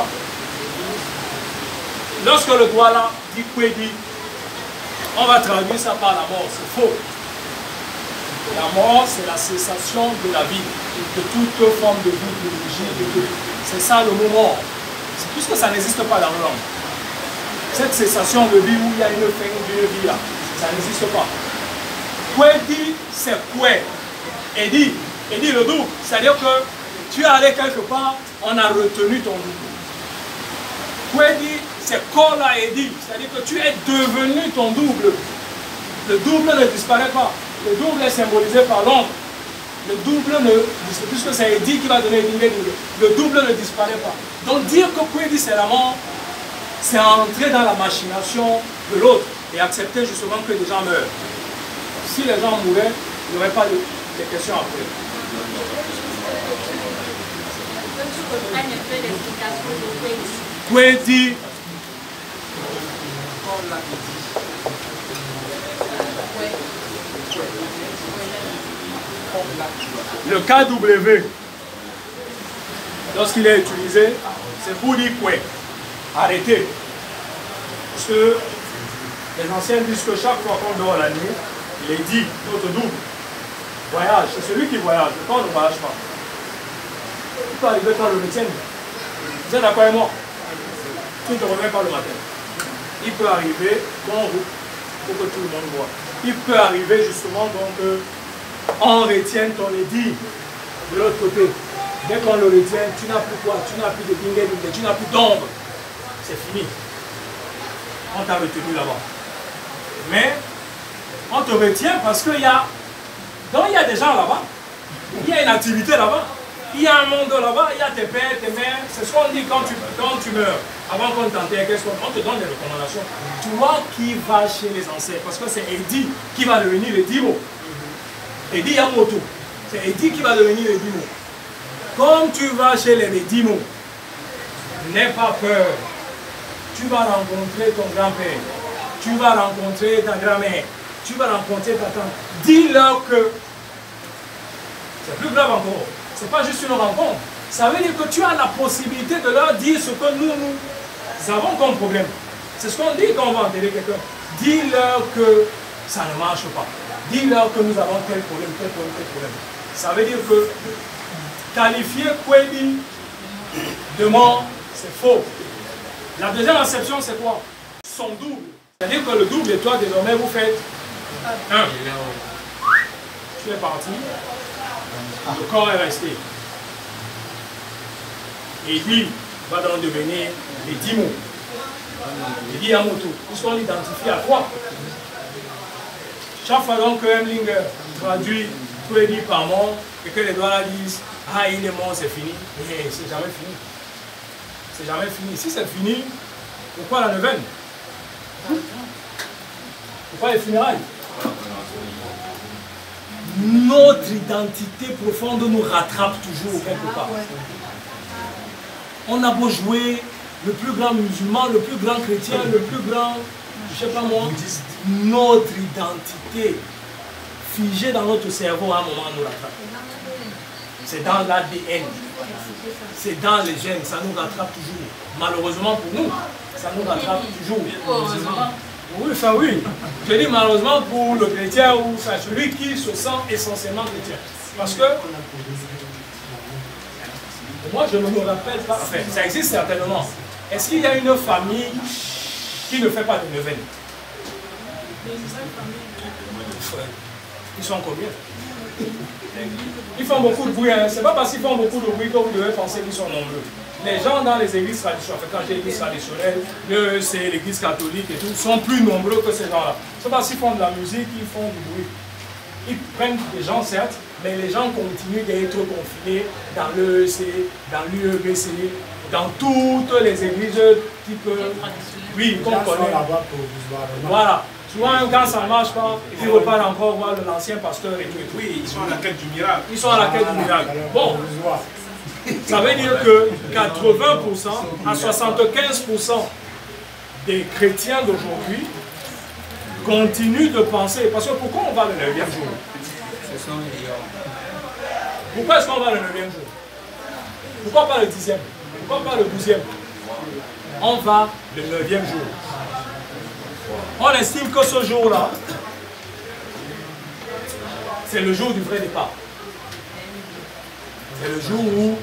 Lorsque le Douala dit Kwedi, on va traduire ça par la mort. C'est faux. La mort, c'est la cessation de la vie, de toute forme de vie, biologie. C'est ça le mot mort. Puisque ça n'existe pas dans le langue. Cette cessation de vie où il y a une fin d'une vie là, ça n'existe pas. Kwedi, c'est Kwe. Edi, Edi le double. C'est-à-dire que tu es allé quelque part, on a retenu ton double. Kwedi, c'est Kola Edi. C'est-à-dire que tu es devenu ton double. Le double ne disparaît pas. Le double est symbolisé par l'ombre. Le double ne, puisque c'est Edi qui va donner Edingé, le double ne disparaît pas. Donc dire que Kwedi c'est la mort, c'est entrer dans la machination de l'autre et accepter justement que les gens meurent. Si les gens mouraient, il n'y aurait pas de, de questions après. Kwedi. Le K W, lorsqu'il est utilisé, c'est pour dire quoi? Arrêtez. Parce que les anciens disent que chaque fois qu'on dort la nuit, il est dit, notre double, voyage. C'est celui qui voyage. Le corps ne voyage pas. Il peut arriver quand le médecin. Vous êtes d'accord avec moi? Tu ne te reviens pas le matin. Il peut arriver, bon route. pour que tout le monde voit. Il peut arriver justement donc euh, on retient ton édit de l'autre côté. Dès qu'on le retient, tu n'as plus quoi? Tu n'as plus de dingue, tu n'as plus d'ombre. C'est fini. On t'a retenu là-bas. Mais on te retient parce qu'il y a, donc il y a des gens là-bas. Il y a une activité là-bas. Il y a un monde là-bas, il y a tes pères, tes mères. C'est ce qu'on dit quand tu, quand tu meurs. Avant qu'on t'enterre, qu'est-ce qu'on on te donne des recommandations. Toi qui vas chez les ancêtres, parce que c'est Edi qui va devenir le Dimo. Edi Yamoto. C'est Edi qui va devenir le Dimo. Comme tu vas chez les Dimo, n'aie pas peur. Tu vas rencontrer ton grand-père. Tu vas rencontrer ta grand-mère. Tu vas rencontrer ta tante. Dis-leur que c'est plus grave encore. Ce n'est pas juste une rencontre. Ça veut dire que tu as la possibilité de leur dire ce que nous, nous avons comme problème. C'est ce qu'on dit quand on va enterrer quelqu'un. Dis-leur que ça ne marche pas. Dis-leur que nous avons tel problème, tel problème, tel problème. Ça veut dire que qualifier Kwebi de mort, c'est faux. La deuxième acception, c'est quoi? Son double. C'est-à-dire que le double et toi, désormais, vous faites un. Tu es parti. Le corps est resté. Et lui va donc devenir les Dimo. Les Diamoto. Puisqu'on l'identifie à toi. Chaque fois donc que Hemlinger traduit Kwebi par mort et que les doigts disent ah, il est mort, c'est fini. Mais c'est jamais fini. C'est jamais fini. Si c'est fini, pourquoi la neuvaine? Pourquoi les funérailles? Notre identité profonde nous rattrape toujours quelque part. On a beau jouer le plus grand musulman, le plus grand chrétien, le plus grand, je ne sais pas moi, notre identité figée dans notre cerveau à un moment nous rattrape. C'est dans l'A D N, c'est dans les gènes, ça nous rattrape toujours. Malheureusement pour nous, ça nous rattrape toujours. Oui, enfin oui. Je dis malheureusement pour le chrétien ou enfin, celui qui se sent essentiellement chrétien. Parce que moi je ne me rappelle pas, enfin ça existe certainement. Est-ce qu'il y a une famille qui ne fait pas de neuvaine? Ils sont combien? Ils font beaucoup de bruit, hein. C'est pas parce qu'ils font beaucoup de bruit que vous devez penser qu'ils sont nombreux. Les gens dans les églises traditionnelles, quand j'ai l'église traditionnelle, le, c'est l'église catholique et tout, sont plus nombreux que ces gens-là. C'est parce qu'ils font de la musique, ils font du bruit. Ils prennent des gens, certes, mais les gens continuent d'être confinés dans l'E E C, dans l'U E B C, dans toutes les églises type. Oui, qu'on connaît. Voilà. Souvent, quand ça ne marche pas, ils repartent encore voir l'ancien pasteur et tout, et tout. Oui, ils sont à la quête du miracle. Ils sont à la quête du miracle. Bon. Ça veut dire que quatre-vingts pour cent à soixante-quinze pour cent des chrétiens d'aujourd'hui continuent de penser. Parce que pourquoi on va le neuvième jour? Pourquoi est-ce qu'on va le neuvième jour? Pourquoi pas le dixième? Pourquoi pas le douzième? On va le neuvième jour. On estime que ce jour-là, c'est le jour du vrai départ. C'est le jour où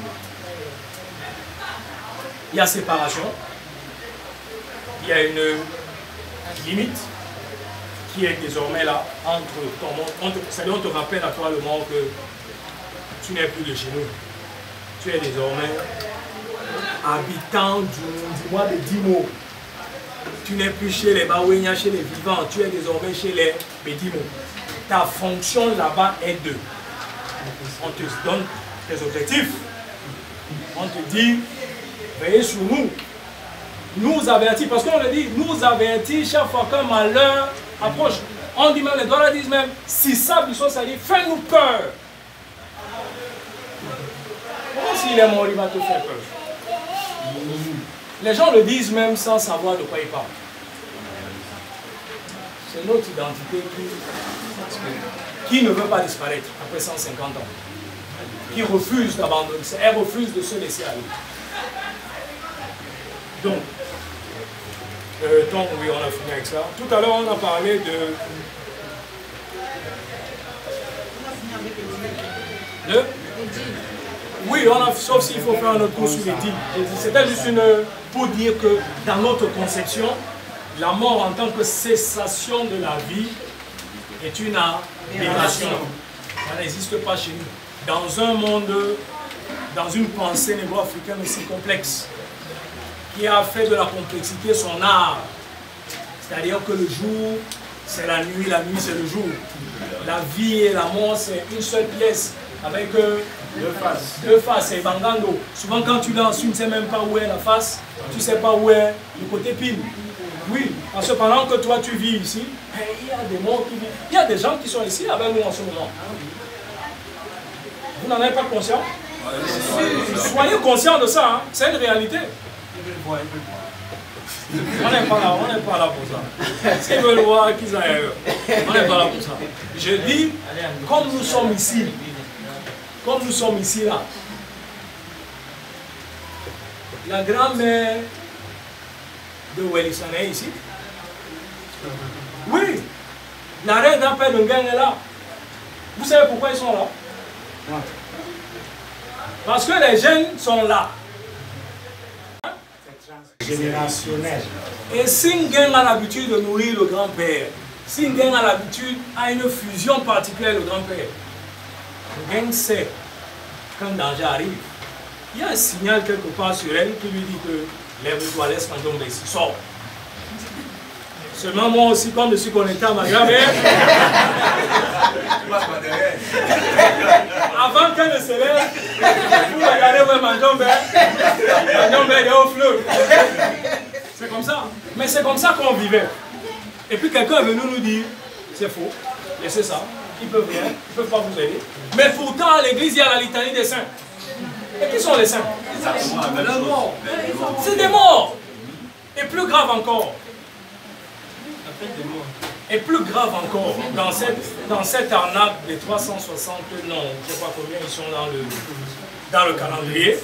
il y a séparation, il y a une limite qui est désormais là entre ton monde. C'est-à-dire on te rappelle à toi le monde que tu n'es plus de chez nous. Tu es désormais habitant du, du mois de Dimo. Tu n'es plus chez les Bawenya, chez les vivants. Tu es désormais chez les Bédimo. Ta fonction là-bas est de. On te donne tes objectifs. On te dit, veillez sur nous. Nous avertis, parce qu'on le dit, nous avertis chaque fois qu'un malheur approche. On dit même, les dollars disent même, si ça, ça dit, fais-nous peur. Comment s'il est mort, il va te faire peur? Les gens le disent même sans savoir de quoi ils parlent. C'est notre identité qui, qui ne veut pas disparaître après cent cinquante ans. Qui refuse d'abandonner, elle refuse de se laisser aller. Donc, euh, donc, oui, on a fini avec ça. Tout à l'heure, on a parlé de... De Oui, on a, sauf s'il faut faire un autre cours sur les dix. C'était juste une, pour dire que dans notre conception, la mort en tant que cessation de la vie est une aberration. Ça n'existe pas chez nous. Dans un monde, dans une pensée négro-africaine aussi complexe, qui a fait de la complexité son art. C'est-à-dire que le jour, c'est la nuit, la nuit, c'est le jour. La vie et la mort, c'est une seule pièce, avec euh, deux faces. Deux faces, c'est Bangando. Souvent, quand tu danses, tu ne sais même pas où est la face, tu ne sais pas où est le côté pile. Oui, parce que pendant que toi, tu vis ici, il y a des morts qui vivent. Il y a des gens qui sont ici avec nous en ce moment. Vous n'en avez pas conscience? Soyez conscients de ça, hein. C'est une réalité. On n'est pas là, on n'est pas là pour ça. S'ils veulent voir qu'ils aillent ailleurs, on n'est pas là pour ça. Je dis, comme nous sommes ici, comme nous sommes ici là, la grand-mère de Wellison est ici. Oui, la reine d'appel de Ngang est là. Vous savez pourquoi ils sont là? Parce que les jeunes sont là. Générationnel. Et si Ngang a l'habitude de nourrir le grand-père, si Ngang a l'habitude à une fusion particulière le grand-père, Ngang sait qu'un danger arrive. Il y a un signal quelque part sur elle qui lui dit que lève-toi, laisse Kandombe ici, sort. Seulement moi aussi, comme je suis connecté à ma grand-mère, avant qu'elle ne se lève, vous regardez où est Mandombe, Mandombe est au fleuve. C'est comme ça. Mais c'est comme ça qu'on vivait. Et puis quelqu'un est venu nous dire, c'est faux, laissez ça, ils peuvent rien, ils ne peuvent pas vous aider. Mais pourtant, à l'église, il y a la litanie des saints. Et qui sont les saints? C'est des morts. Et plus grave encore. Et plus grave encore, dans cette, dans cette arnaque des trois cent soixante, non, je ne sais pas combien ils sont dans le, dans le calendrier,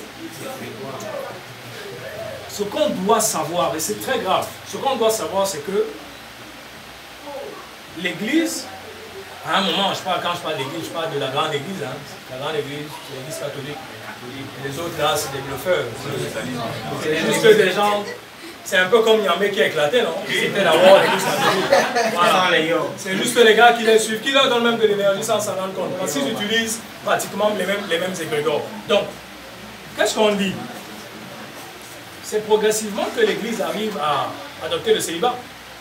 ce qu'on doit savoir, et c'est très grave, ce qu'on doit savoir, c'est que l'Église, à un moment, je parle, quand je parle d'Église, je parle de la grande Église, hein, la grande Église, c'est l'Église catholique. Les autres là, c'est des bluffeurs. C'est juste des gens. C'est un peu comme Yamé qui a éclaté, non? C'était d'abord l'église catholique. Voilà. C'est juste les gars qui les suivent, qui leur donnent même de l'énergie sans s'en rendre compte. Parce qu'ils utilisent pratiquement les mêmes, les mêmes égrégores. Donc, qu'est-ce qu'on dit? C'est progressivement que l'église arrive à adopter le célibat.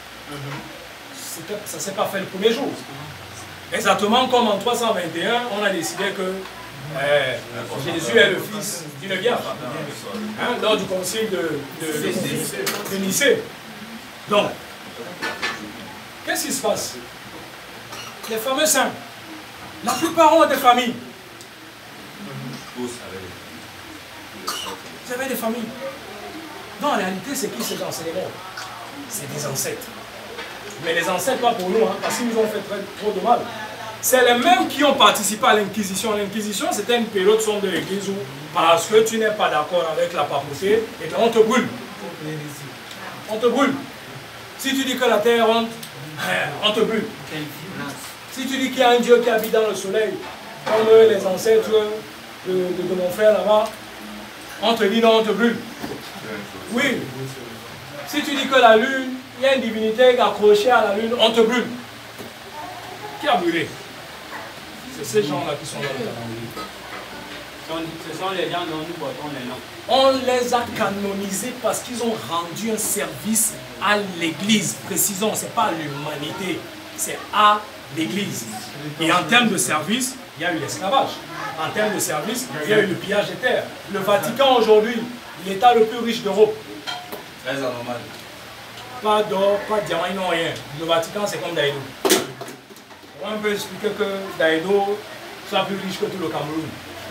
Ça ne s'est pas fait le premier jour. Exactement comme en trois cent vingt et un, on a décidé que Euh, Jésus est le fils d'une vierge, hein, lors du concile de, de, de, de Nicée. Donc, qu'est-ce qui se passe? Les fameux saints, la plupart ont des familles. Vous avez des familles. Non, en réalité, c'est qui ces enseignements? C'est des ancêtres. Mais les ancêtres, pas pour nous, hein, parce qu'ils nous ont fait très, trop de mal. C'est les mêmes qui ont participé à l'Inquisition. L'Inquisition, c'était une période sombre de l'Église où, parce que tu n'es pas d'accord avec la papauté, et bien on te brûle. On te brûle. Si tu dis que la terre est ronde, on te brûle. Si tu dis qu'il y a un Dieu qui habite dans le soleil, comme les ancêtres de, de, de mon frère là-bas, on te dit non, on te brûle. Oui. Si tu dis que la lune, il y a une divinité accrochée à la lune, on te brûle. Qui a brûlé? C'est ces gens-là qui sont dans le calendrier. Ce sont les gens dont nous portons les noms. On les a canonisés parce qu'ils ont rendu un service à l'Église. Précisons, ce n'est pas à l'humanité, c'est à l'Église. Et en termes de service, il y a eu l'esclavage. En termes de service, il y a eu le pillage des terres. Le Vatican aujourd'hui, l'État le plus riche d'Europe. Très anormal. Pas d'or, pas de diamant, ils n'ont rien. Le Vatican, c'est comme Daïdo. On peut expliquer que Daïdo soit plus riche que tout le Cameroun.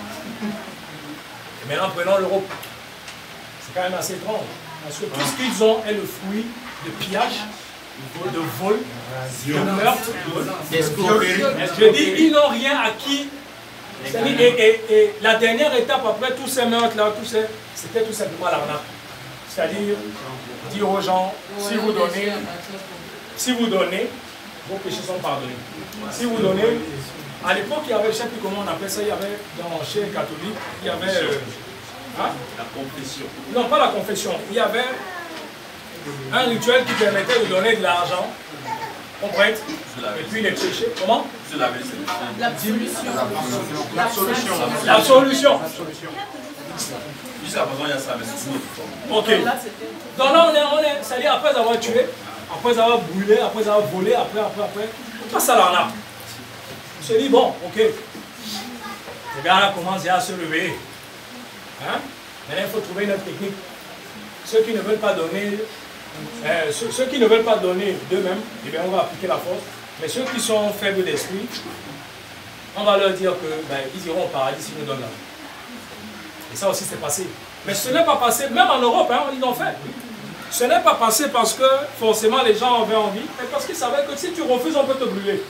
Et maintenant, prenons l'Europe. C'est quand même assez étrange. Parce que tout ce qu'ils ont est le fruit de pillage, de vol, de meurtre, d'escroquerie. Je dis, ils n'ont rien acquis. Et, et, et la dernière étape après tous ces meurtres-là, c'était tout simplement l'arnaque. C'est-à-dire dire aux gens, si vous donnez, si vous donnez, vos péchés sont pardonnés. Si vous donnez, à l'époque, il y avait, je ne sais plus comment on appelle ça, il y avait dans chez les catholiques, il y avait... Euh, hein? La confession. Non, pas la confession. Il y avait Un rituel qui permettait de donner de l'argent. On prête. Et puis les péchés. Comment? L'absolution. L'absolution. L'absolution. Jusqu'à présent, il y a ça, mais c'est une forme. Ok. Donc là, on est, on est, c'est-à-dire après avoir tué, après avoir brûlé, après avoir volé, après, après, après, on passe à l'arnaque. On se dit, bon, ok. Les gars là commencent à se lever. Hein? Maintenant, il faut trouver une autre technique. Ceux qui ne veulent pas donner, euh, ceux, ceux qui ne veulent pas donner d'eux-mêmes, eh bien, on va appliquer la force. Mais ceux qui sont faibles d'esprit, on va leur dire que ben, ils iront au paradis s'ils nous donnent l'argent. Et ça aussi c'est passé. Mais ce n'est pas passé, même en Europe, hein, ils l'ont fait. Ce n'est pas passé parce que forcément les gens avaient envie, mais parce qu'ils savaient que si tu refuses, on peut te brûler.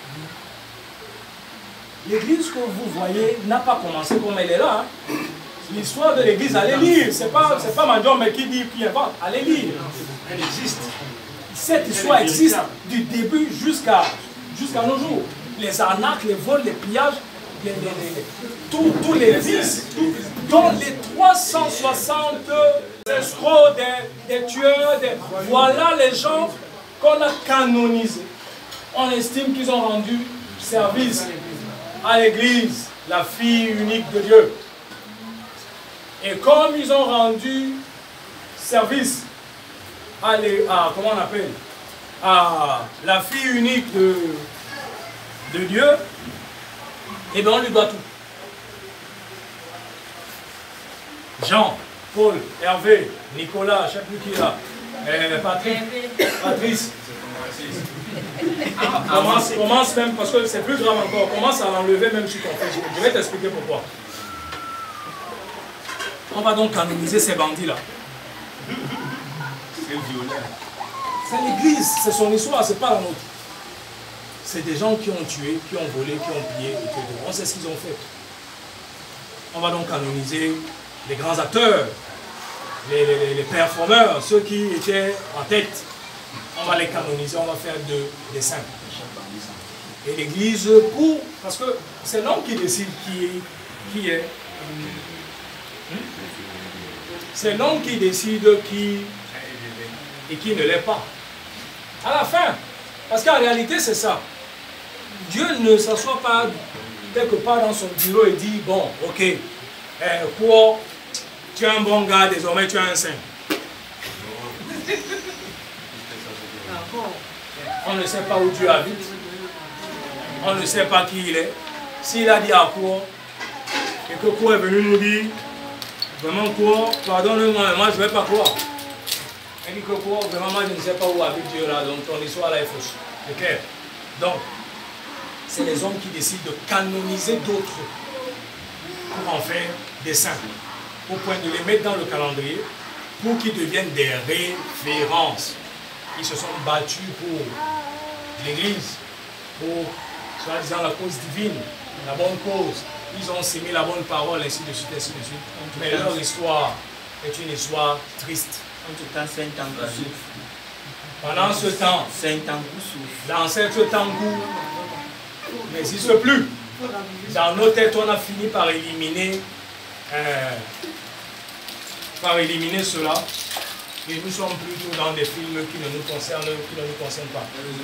L'église que vous voyez n'a pas commencé comme elle est là. Hein. L'histoire de l'église, allez lire. Ce n'est pas, pas Major mais qui dit, qui invente. Allez lire. Elle existe. Cette histoire existe du début jusqu'à jusqu'à nos jours. Les arnaques, les vols, les pillages, les, les, les, tous, tous les vices, dont les trois cent soixante escrocs, des, des tueurs, des, voilà les gens qu'on a canonisés. On estime qu'ils ont rendu service à l'église, la fille unique de Dieu. Et comme ils ont rendu service à, les, à comment on appelle, à la fille unique de, de Dieu, et bien on lui doit tout. Jean, Paul, Hervé, Nicolas, je ne sais plus qui est là, euh, Patrick, Patrice. Commence, commence même, parce que c'est plus grave encore, commence à l'enlever même si tu fais. Je vais t'expliquer pourquoi. On va donc canoniser ces bandits-là. C'est l'église, c'est son histoire, c'est pas la nôtre. C'est des gens qui ont tué, qui ont volé, qui ont pillé, et tout. On sait ce qu'ils ont fait. On va donc canoniser les grands acteurs, les, les, les performeurs, ceux qui étaient en tête. On va les canoniser, on va faire de, des saints. Et l'église, pour, parce que c'est l'homme qui décide qui, qui est. C'est l'homme qui décide qui et qui ne l'est pas. À la fin, parce qu'en réalité c'est ça. Dieu ne s'assoit pas quelque part dans son bureau et dit, bon, ok, eh, quoi, tu es un bon gars, désormais tu es un saint. On ne sait pas où Dieu habite. On ne sait pas qui il est. S'il a dit à quoi, et que quoi est venu nous dire, vraiment quoi, pardonne-moi, moi je ne vais pas croire. Elle dit que quoi, vraiment moi je ne sais pas où habite Dieu là, donc ton histoire là est fausse. C'est clair. Donc, c'est les hommes qui décident de canoniser d'autres pour en faire des saints, au point de les mettre dans le calendrier pour qu'ils deviennent des références. Ils se sont battus pour l'Église, pour, soi-disant, la cause divine, la bonne cause. Ils ont sémé la bonne parole, ainsi de suite, ainsi de suite. Mais leur histoire est une histoire triste. Pendant ce temps, l'ancêtre Tangou n'existe plus. Dans nos têtes, on a fini par éliminer, euh, par éliminer cela. Et nous sommes plutôt dans des films qui ne nous concernent, qui ne nous concernent pas.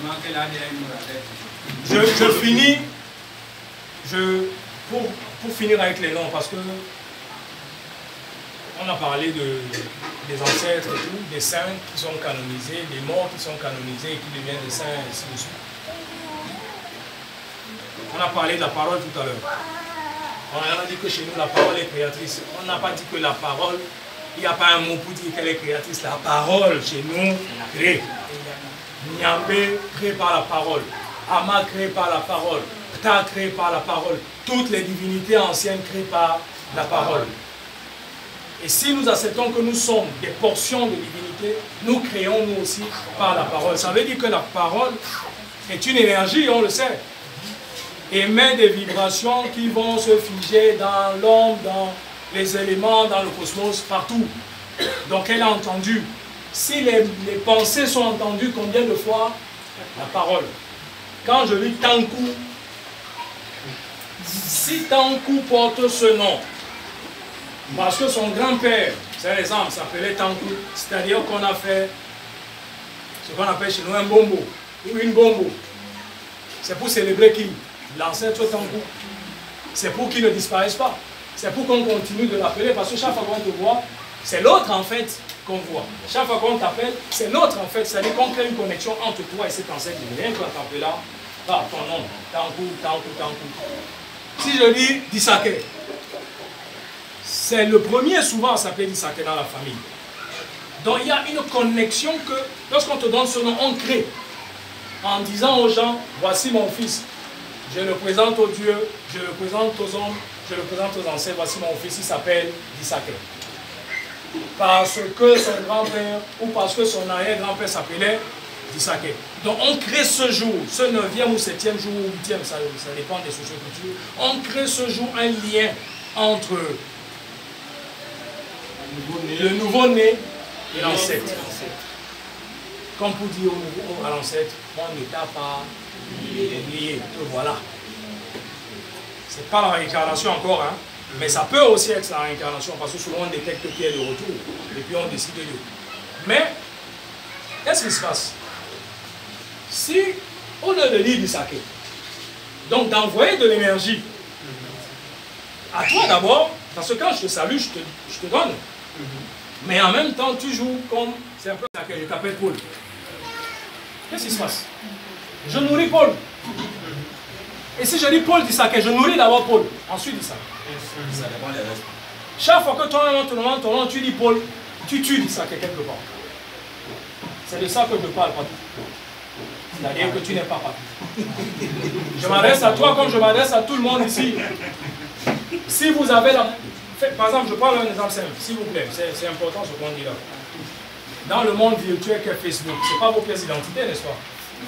Je, je finis, je, pour, pour finir avec les noms, parce que on a parlé de, des ancêtres et tout, des saints qui sont canonisés, des morts qui sont canonisés et qui deviennent des saints, et ainsi de suite. On a parlé de la parole tout à l'heure. On a dit que chez nous, la parole est créatrice. On n'a pas dit que la parole, il n'y a pas un mot pour dire qu'elle est créatrice. La parole, chez nous, crée. Nyambé, créé par la parole. Ama, créé par la parole. Ptah, créé par la parole. Toutes les divinités anciennes créées par la parole. Et si nous acceptons que nous sommes des portions de divinité, nous créons nous aussi par la parole. Ça veut dire que la parole est une énergie, on le sait. Émet des vibrations qui vont se figer dans l'ombre, dans les éléments, dans le cosmos, partout. Donc elle a entendu. Si les, les pensées sont entendues, combien de fois? La parole. Quand je lis Tankou, si Tankou porte ce nom, parce que son grand-père, c'est l'exemple, s'appelait Tankou, c'est-à-dire qu'on a fait Ce qu'on appelle chez nous un bombo ou une bombo. C'est pour célébrer qui? L'ancêtre Tankou. C'est pour qu'il ne disparaisse pas. C'est pour qu'on continue de l'appeler parce que chaque fois qu'on te voit, c'est l'autre en fait qu'on voit. Chaque fois qu'on t'appelle, c'est l'autre en fait. C'est-à-dire qu'on crée une connexion entre toi et cet ancêtre. Rien qu'on t'appelle là, par ton nom. Tankou, Tankou, Tankou. Si je dis Disake, c'est le premier souvent à s'appeler Disake dans la famille. Donc il y a une connexion que lorsqu'on te donne ce nom, on crée. En disant aux gens, voici mon fils. Je le présente aux dieux, je le présente aux hommes, je le présente aux ancêtres. Voici mon fils, il s'appelle Disake. Parce que son grand-père ou parce que son arrière-grand-père s'appelait Disake. Donc on crée ce jour, ce neuvième ou septième jour ou huitième, ça, ça dépend des sociocultures. On crée ce jour un lien entre le nouveau-né et l'ancêtre. Comme pour dire au nouveau, à l'ancêtre, on ne t'a pas lié, te voilà. C'est pas la réincarnation encore, hein, mais ça peut aussi être la réincarnation parce que souvent on détecte qui est de retour et puis on décide de lui. Mais, qu'est-ce qui se passe? Si, au lieu de lire du saké, donc d'envoyer de l'énergie à toi d'abord, parce que quand je te salue, je te, je te donne. Mais en même temps, tu joues comme, c'est un peu ça que je t'appelle Paul. Qu'est-ce qui se passe? Je nourris Paul. Et si je dis Paul Disake, je nourris d'abord Paul, ensuite Disake. Ça dépend des restes. Chaque fois que ton nom te demande ton nom, tu dis Paul, tu tues Disake quelque part. C'est de ça que je parle, Patou. C'est-à-dire que tu n'es pas Patou. Je m'adresse à toi comme je m'adresse à tout le monde ici. Si vous avez la... Par exemple, je prends un exemple simple, s'il vous plaît, c'est important ce qu'on dit là. Dans le monde virtuel qu'est Facebook, ce n'est pas vos pièces d'identité, n'est-ce pas?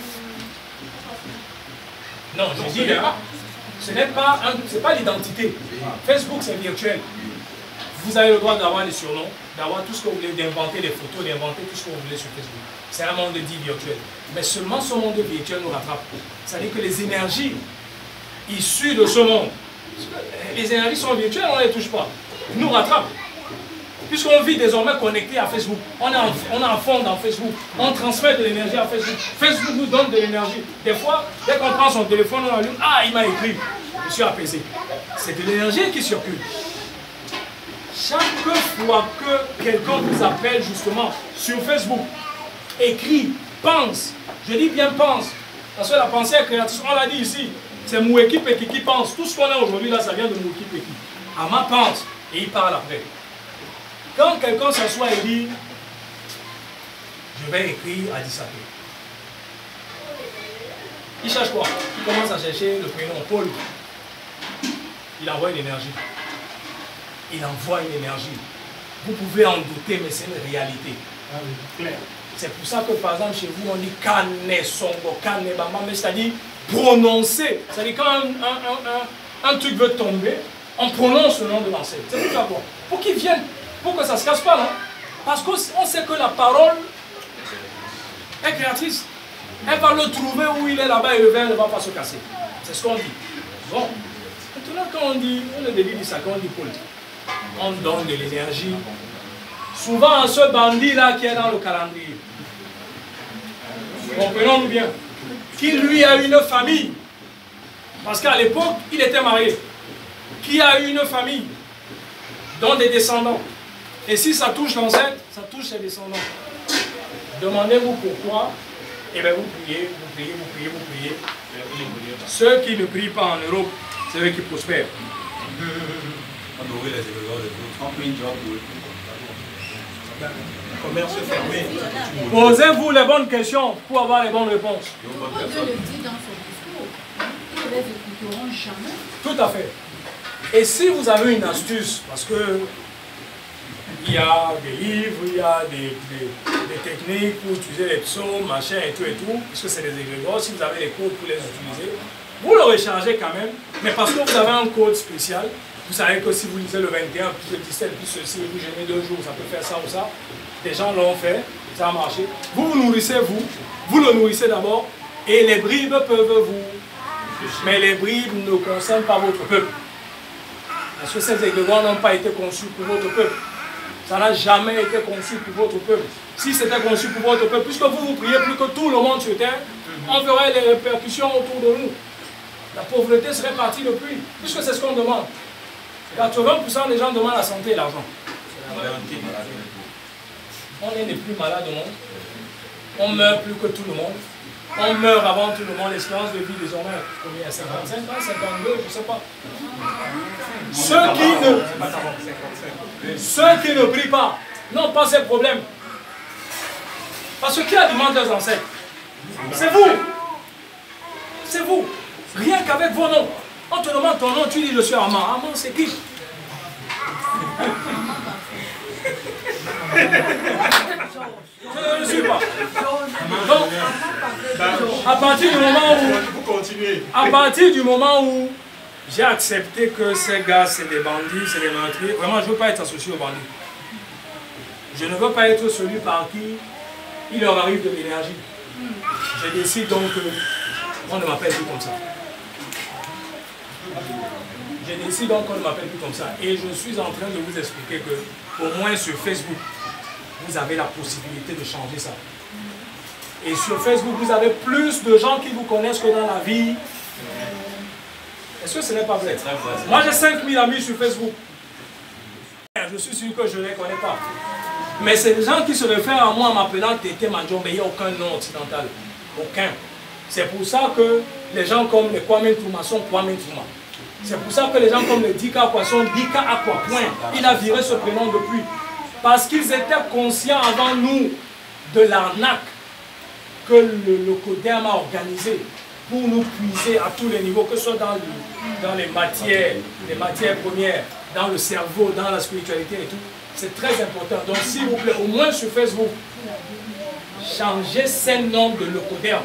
Non, je dis, hein, ce n'est pas, pas l'identité. Facebook, c'est virtuel. Vous avez le droit d'avoir des surnoms, d'avoir tout ce que vous voulez, d'inventer des photos, d'inventer tout ce que vous voulez sur Facebook. C'est un monde dit virtuel. Mais seulement ce monde virtuel nous rattrape. C'est-à-dire que les énergies issues de ce monde, les énergies sont virtuelles, on ne les touche pas. Ils nous rattrapent. Puisqu'on vit désormais connecté à Facebook, on est en, on est en fond dans Facebook, on transmet de l'énergie à Facebook. Facebook nous donne de l'énergie. Des fois, dès qu'on prend son téléphone, on allume, ah, il m'a écrit, je suis apaisé. C'est de l'énergie qui circule. Chaque fois que quelqu'un vous appelle justement sur Facebook, écrit, pense, je dis bien pense, parce que la pensée est créatrice, on l'a dit ici, c'est Mouéki Peki qui pense. Tout ce qu'on a aujourd'hui là, ça vient de Mouéki Peki. Ama pense et il parle après. Quand quelqu'un s'assoit et dit, je vais écrire à Disake, il cherche quoi? Il commence à chercher le prénom Paul. Il envoie une énergie. Il envoie une énergie. Vous pouvez en douter, mais c'est une réalité. C'est pour ça que par exemple chez vous, on dit Kane Songo, Kane Bamba, mais c'est-à-dire prononcer. C'est-à-dire quand un, un, un, un truc veut tomber, on prononce le nom de l'ancêtre. C'est pour ça quoi? Pour qu'il vienne. Pour que ça ne se casse pas, non? Parce qu'on sait que la parole est créatrice. Elle va le trouver où il est là-bas et le verre ne va pas se casser. C'est ce qu'on dit. Bon. Maintenant, quand on dit, on le début du sac, on dit Paul. On donne de l'énergie. Souvent à ce bandit-là qui est dans le calendrier. Comprenons-nous bien. Qui lui a une famille. Parce qu'à l'époque, il était marié. Qui a une famille, dont des descendants. Et si ça touche l'ancêtre, ça touche ses descendants. Demandez-vous pourquoi. Et bien vous priez, vous priez, vous priez, vous priez. Ceux qui ne prient pas en Europe, c'est eux qui prospèrent. Commerce fermé. Posez-vous les bonnes questions pour avoir les bonnes réponses. Dieu le dit dans son discours. Ils ne les écouteront jamais. Tout à fait. Et si vous avez une astuce, parce que il y a des livres, il y a des, des, des techniques pour utiliser les psaumes, machin et tout et tout, puisque c'est des égrégores, si vous avez les codes pour les utiliser, vous le rechargez quand même, mais parce que vous avez un code spécial, vous savez que si vous lisez le vingt et un, plus le dix-sept, plus ceci, et vous gênez deux jours, ça peut faire ça ou ça, des gens l'ont fait, ça a marché. Vous vous nourrissez, vous, vous le nourrissez d'abord, et les bribes peuvent vous... Mais les bribes ne concernent pas votre peuple. Parce que ces égrégores n'ont pas été conçus pour votre peuple. Ça n'a jamais été conçu pour votre peuple. Si c'était conçu pour votre peuple, puisque vous vous priez plus que tout le monde sur terre, on verrait les répercussions autour de nous. La pauvreté serait partie depuis, puisque c'est ce qu'on demande. quatre-vingts pour cent des gens demandent la santé et l'argent. On est les plus malades au monde. On meurt plus que tout le monde. On meurt avant tout le monde. L'espérance de vie désormais, combien? cinquante-cinq ans, cinquante-deux, je ne sais pas. Ceux qui ne, ceux qui ne prient pas n'ont pas ces problèmes. Parce que qui alimente leurs ancêtres? C'est vous. C'est vous. Rien qu'avec vos noms. On te demande ton nom, tu dis je suis Armand. Armand, c'est qui? Je ne suis pas. Donc, à partir du moment où, à partir du moment où j'ai accepté que ces gars, c'est des bandits, c'est des meurtriers, vraiment, je ne veux pas être associé aux bandits. Je ne veux pas être celui par qui il leur arrive de l'énergie. Je décide donc qu'on ne m'appelle plus comme ça. Je décide donc qu'on ne m'appelle plus comme ça. Et je suis en train de vous expliquer que, au moins sur Facebook, vous avez la possibilité de changer ça. Et sur Facebook, vous avez plus de gens qui vous connaissent que dans la vie. Est-ce que ce n'est pas vrai? Moi, j'ai cinq mille amis sur Facebook. Je suis sûr que je ne les connais pas. Mais c'est des gens qui se réfèrent à moi en m'appelant Tété Mandiombe. Il n'y a aucun nom occidental. Aucun. C'est pour ça que les gens comme les Kwame Nkrumah sont Kwame Nkrumah. C'est pour ça que les gens comme le Dika Akwa sont Dika Akwa. Point. Il a viré ce prénom depuis. Parce qu'ils étaient conscients avant nous de l'arnaque que le, le CODERM a organisé pour nous puiser à tous les niveaux, que ce soit dans, le, dans les matières, les matières premières, dans le cerveau, dans la spiritualité et tout. C'est très important. Donc s'il vous plaît, au moins sur Facebook, changez ces noms de le CODERM.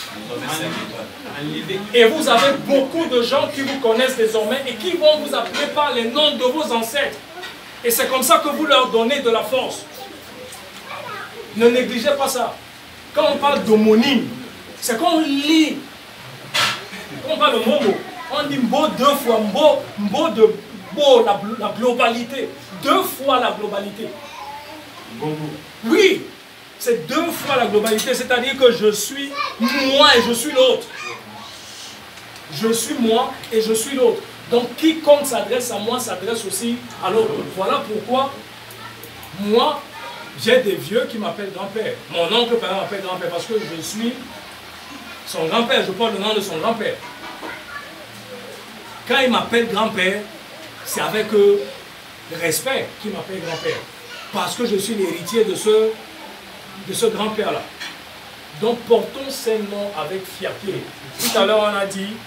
Et vous avez beaucoup de gens qui vous connaissent désormais et qui vont vous appeler par les noms de vos ancêtres. Et c'est comme ça que vous leur donnez de la force. Ne négligez pas ça. Quand on parle d'homonyme, c'est qu'on lit. Quand on parle de momo, on dit mbo deux fois, mbo, mbo de mbo, la, la globalité. Deux fois la globalité. Oui, c'est deux fois la globalité, c'est-à-dire que je suis moi et je suis l'autre. Je suis moi et je suis l'autre. Donc quiconque s'adresse à moi s'adresse aussi à l'autre. Voilà pourquoi moi, j'ai des vieux qui m'appellent grand-père. Mon oncle par exemple m'appelle grand-père parce que je suis son grand-père, je porte le nom de son grand-père. Quand il m'appelle grand-père, c'est avec euh, respect qu'il m'appelle grand-père. Parce que je suis l'héritier de ce, de ce grand-père-là. Donc portons ces noms avec fierté. Tout à l'heure on a dit,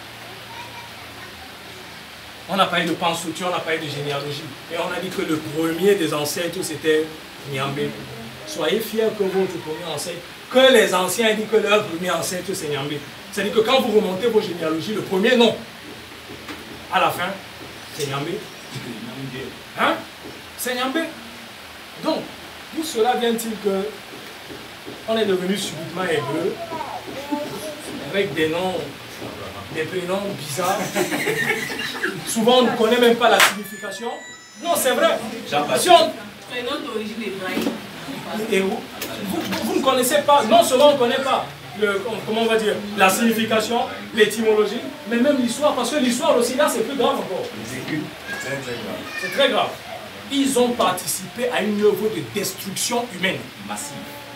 on a parlé de Pansouti, on a parlé de généalogie. Et on a dit que le premier des ancêtres c'était Nyambé. Soyez fiers que votre premier ancêtre, que les anciens disent que leur premier ancêtre c'est Nyambé. C'est-à-dire que quand vous remontez vos généalogies, le premier nom, à la fin, c'est Nyambé. Hein? C'est Nyambé. Donc, d'où cela vient-il que on est devenu subitement hébreu, avec des noms, des prénoms bizarres. Souvent, on ne connaît même pas la signification. Non, c'est vrai. Si on... Prénom d'origine hébraïque. Et vous, vous, vous ne connaissez pas, non seulement on ne connaît pas le, comment on va dire, la signification, l'étymologie, mais même l'histoire, parce que l'histoire aussi là c'est plus grave encore. C'est très grave. Ils ont participé à une œuvre de destruction humaine massive.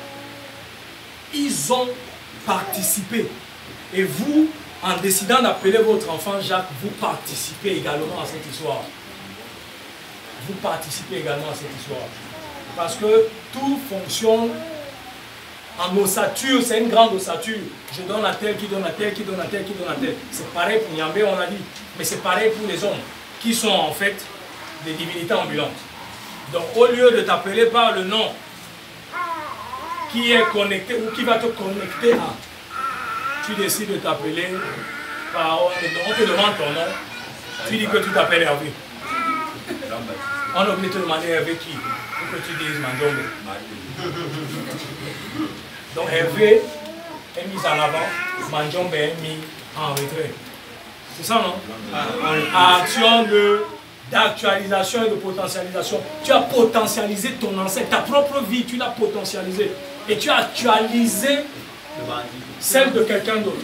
Ils ont participé. Et vous, en décidant d'appeler votre enfant Jacques, vous participez également à cette histoire. Vous participez également à cette histoire. Parce que tout fonctionne en ossature, c'est une grande ossature. Je donne à tel, qui donne à tel, qui donne à tel, qui donne à tel. C'est pareil pour Nyambé, on a dit. Mais c'est pareil pour les hommes, qui sont en fait des divinités ambulantes. Donc au lieu de t'appeler par le nom qui est connecté ou qui va te connecter à, tu décides de t'appeler par, on te demande ton nom, tu dis que tu t'appelles Hervé. On a oublié de te demander Hervé qui, pour que tu dises Mandiombe. Donc Hervé est mis en avant, Mandiombe est mis en retrait. C'est ça, non? À action de d'actualisation et de potentialisation. Tu as potentialisé ton ancêtre, ta propre vie, tu l'as potentialisée. Et tu as actualisé celle de quelqu'un d'autre.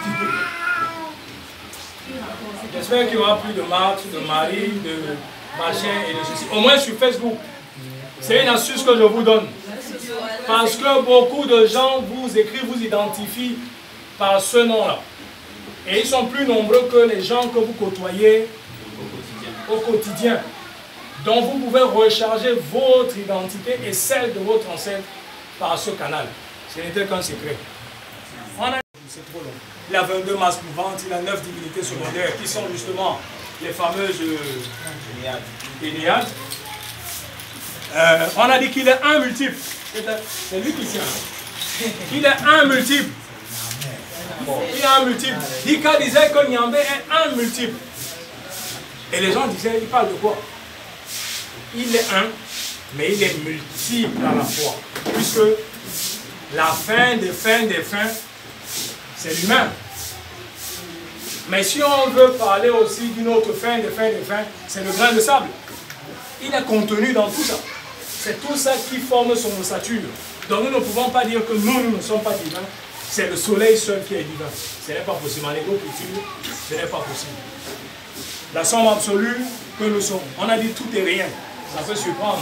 J'espère qu'il y aura plus de Marx, de Marie, de machin et de ceci. Au moins sur Facebook. C'est une astuce que je vous donne. Parce que beaucoup de gens vous écrivent, vous identifient par ce nom-là. Et ils sont plus nombreux que les gens que vous côtoyez au quotidien. Donc vous pouvez recharger votre identité et celle de votre ancêtre par ce canal. Ce n'était qu'un secret. C'est trop long. Il a vingt-deux masses mouvantes, il a neuf divinités secondaires qui sont justement les fameuses Énéades. Euh, on a dit qu'il est un multiple. C'est lui qui tient. Il est un multiple. Bon, il est un multiple. Dika disait que Nyambé est un multiple. Et les gens disaient, il parle de quoi? Il est un, mais il est multiple à la fois. Puisque la fin des fins des fins, c'est lui-même. Mais si on veut parler aussi d'une autre fin des fins des fins, c'est le grain de sable. Il est contenu dans tout ça. C'est tout ça qui forme son ossature. Donc nous ne pouvons pas dire que nous, nous ne sommes pas divins. C'est le soleil seul qui est divin. Ce n'est pas possible. En égo-culture, ce n'est pas possible. La somme absolue que nous sommes. On a dit tout et rien. Ça peut surprendre.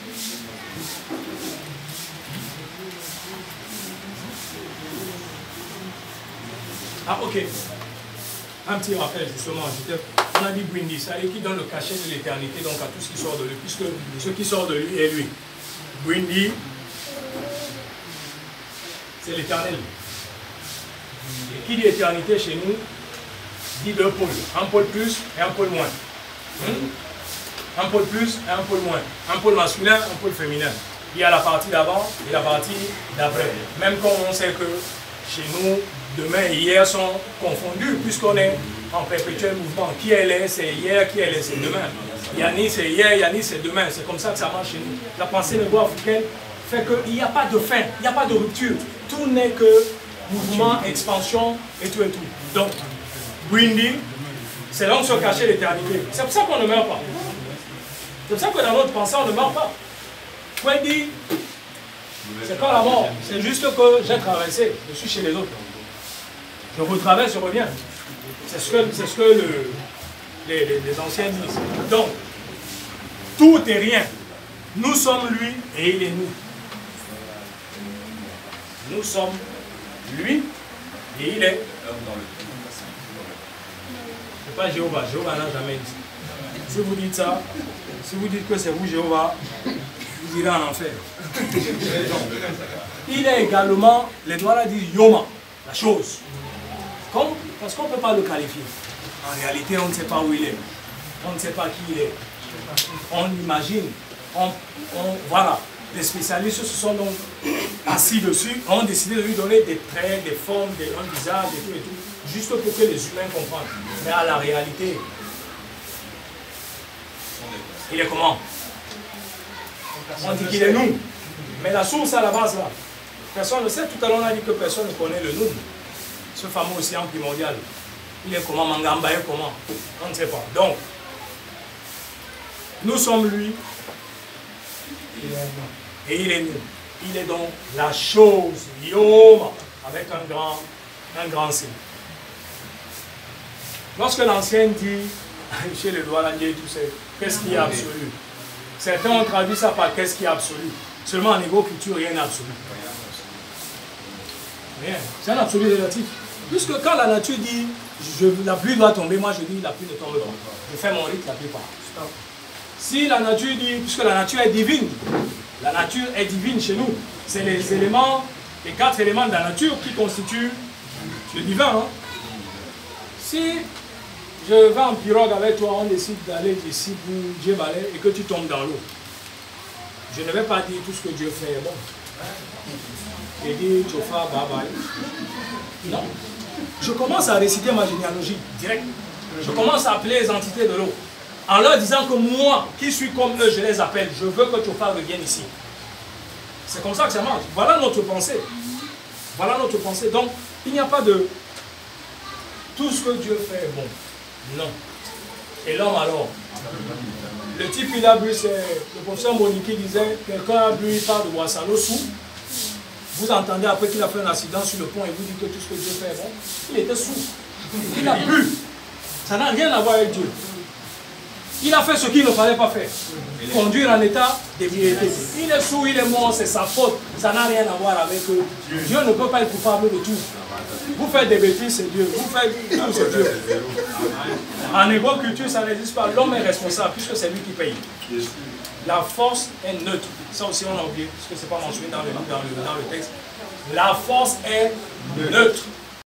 Ah, ok. Un petit rappel, justement. On a dit Bwindi, c'est-à-dire qui donne le cachet de l'éternité donc à tout ce qui sort de lui, puisque ce qui sort de lui est lui. Bwindi, c'est l'éternel. Et qui dit éternité chez nous, dit deux pôles. Un pôle plus et un pôle moins. Hmm? Un pôle plus et un pôle moins. Un pôle masculin, un pôle féminin. Il y a la partie d'avant et la partie d'après. Même quand on sait que chez nous, demain et hier sont confondus, puisqu'on est en perpétuel mouvement. Qui elle est, c'est hier, qui elle est, c'est demain. Yanni, c'est hier, Yanni, c'est demain. C'est comme ça que ça marche chez nous. La pensée néo-africaine fait qu'il n'y a pas de fin, il n'y a pas de rupture. Tout n'est que mouvement, expansion et tout et tout. Donc, Bwindi, c'est là où se cachait l'éternité. C'est pour ça qu'on ne meurt pas. C'est pour ça que dans notre pensée, on ne meurt pas. Bwindi, c'est pas la mort. C'est juste que j'ai traversé. Je suis chez les autres. Je retraverse, je reviens. C'est ce que, c'est ce que le, les, les, les anciens disent. Donc, tout est rien. Nous sommes lui et il est nous. Nous sommes lui et il est. C'est pas Jéhovah. Jéhovah n'a jamais dit ça. Si vous dites ça, si vous dites que c'est vous Jéhovah, vous irez en enfer. Il est également, les Douala disent Yoma, la chose. Comme, parce qu'on ne peut pas le qualifier. En réalité, on ne sait pas où il est. On ne sait pas qui il est. On imagine. On, on, voilà. Les spécialistes se sont donc assis dessus, ont décidé de lui donner des traits, des formes, des, un visage et tout et tout, juste pour que les humains comprennent. Mais à la réalité, il est comment? On dit qu'il est nous. Mais la source à la base là, personne ne sait. Tout à l'heure on a dit que personne ne connaît le nous. Ce fameux océan primordial. Il est comment? Mangamba est comment? On ne sait pas. Donc, nous sommes lui. Et il est nous. Il est donc la chose. Yoma. Avec un grand, un grand signe. Lorsque l'ancien dit, chez les doigts et tout ça, qu'est-ce qui est absolu? Certains ont traduit ça par qu'est-ce qui est absolu. Seulement en égo-culture, rien n'est absolu. Rien. C'est un absolu relatif. Puisque quand la nature dit je, la pluie doit tomber, moi je dis la pluie ne tombe pas. Je fais mon rythme, la pluie part. Si la nature dit, puisque la nature est divine, la nature est divine chez nous. C'est les éléments, les quatre éléments de la nature qui constituent le divin. Hein. Si je vais en pirogue avec toi, on décide d'aller d'ici pour Dieu balai et que tu tombes dans l'eau, je ne vais pas dire tout ce que Dieu fait est bon. Et dire Tchofa, bye bye. Non. Je commence à réciter ma généalogie direct. Je commence à appeler les entités de l'eau. En leur disant que moi, qui suis comme eux, je les appelle. Je veux que Tchofa revienne ici. C'est comme ça que ça marche. Voilà notre pensée. Voilà notre pensée. Donc, il n'y a pas de... Tout ce que Dieu fait est bon. Non. Et l'homme alors, Le type, il a bu, c'est le professeur Monique qui disait, quelqu'un a bu, il part de Boissano sous. Vous entendez après qu'il a fait un accident sur le pont et vous dites que tout ce que Dieu fait est bon. Il était sous. Il a bu. Ça n'a rien à voir avec Dieu. Il a fait ce qu'il ne fallait pas faire. Conduire en état d'ébriété. Il est sous, il est mort, c'est sa faute. Ça n'a rien à voir avec eux. Dieu ne peut pas être coupable de tout. Vous faites des bêtises, c'est Dieu. Vous faites tout, c'est Dieu. En agriculture, ça n'existe pas. L'homme est responsable puisque c'est lui qui paye. La force est neutre. Ça aussi, on a oublié, parce que ce n'est pas mentionné dans le, dans, le, dans le texte. La force est neutre.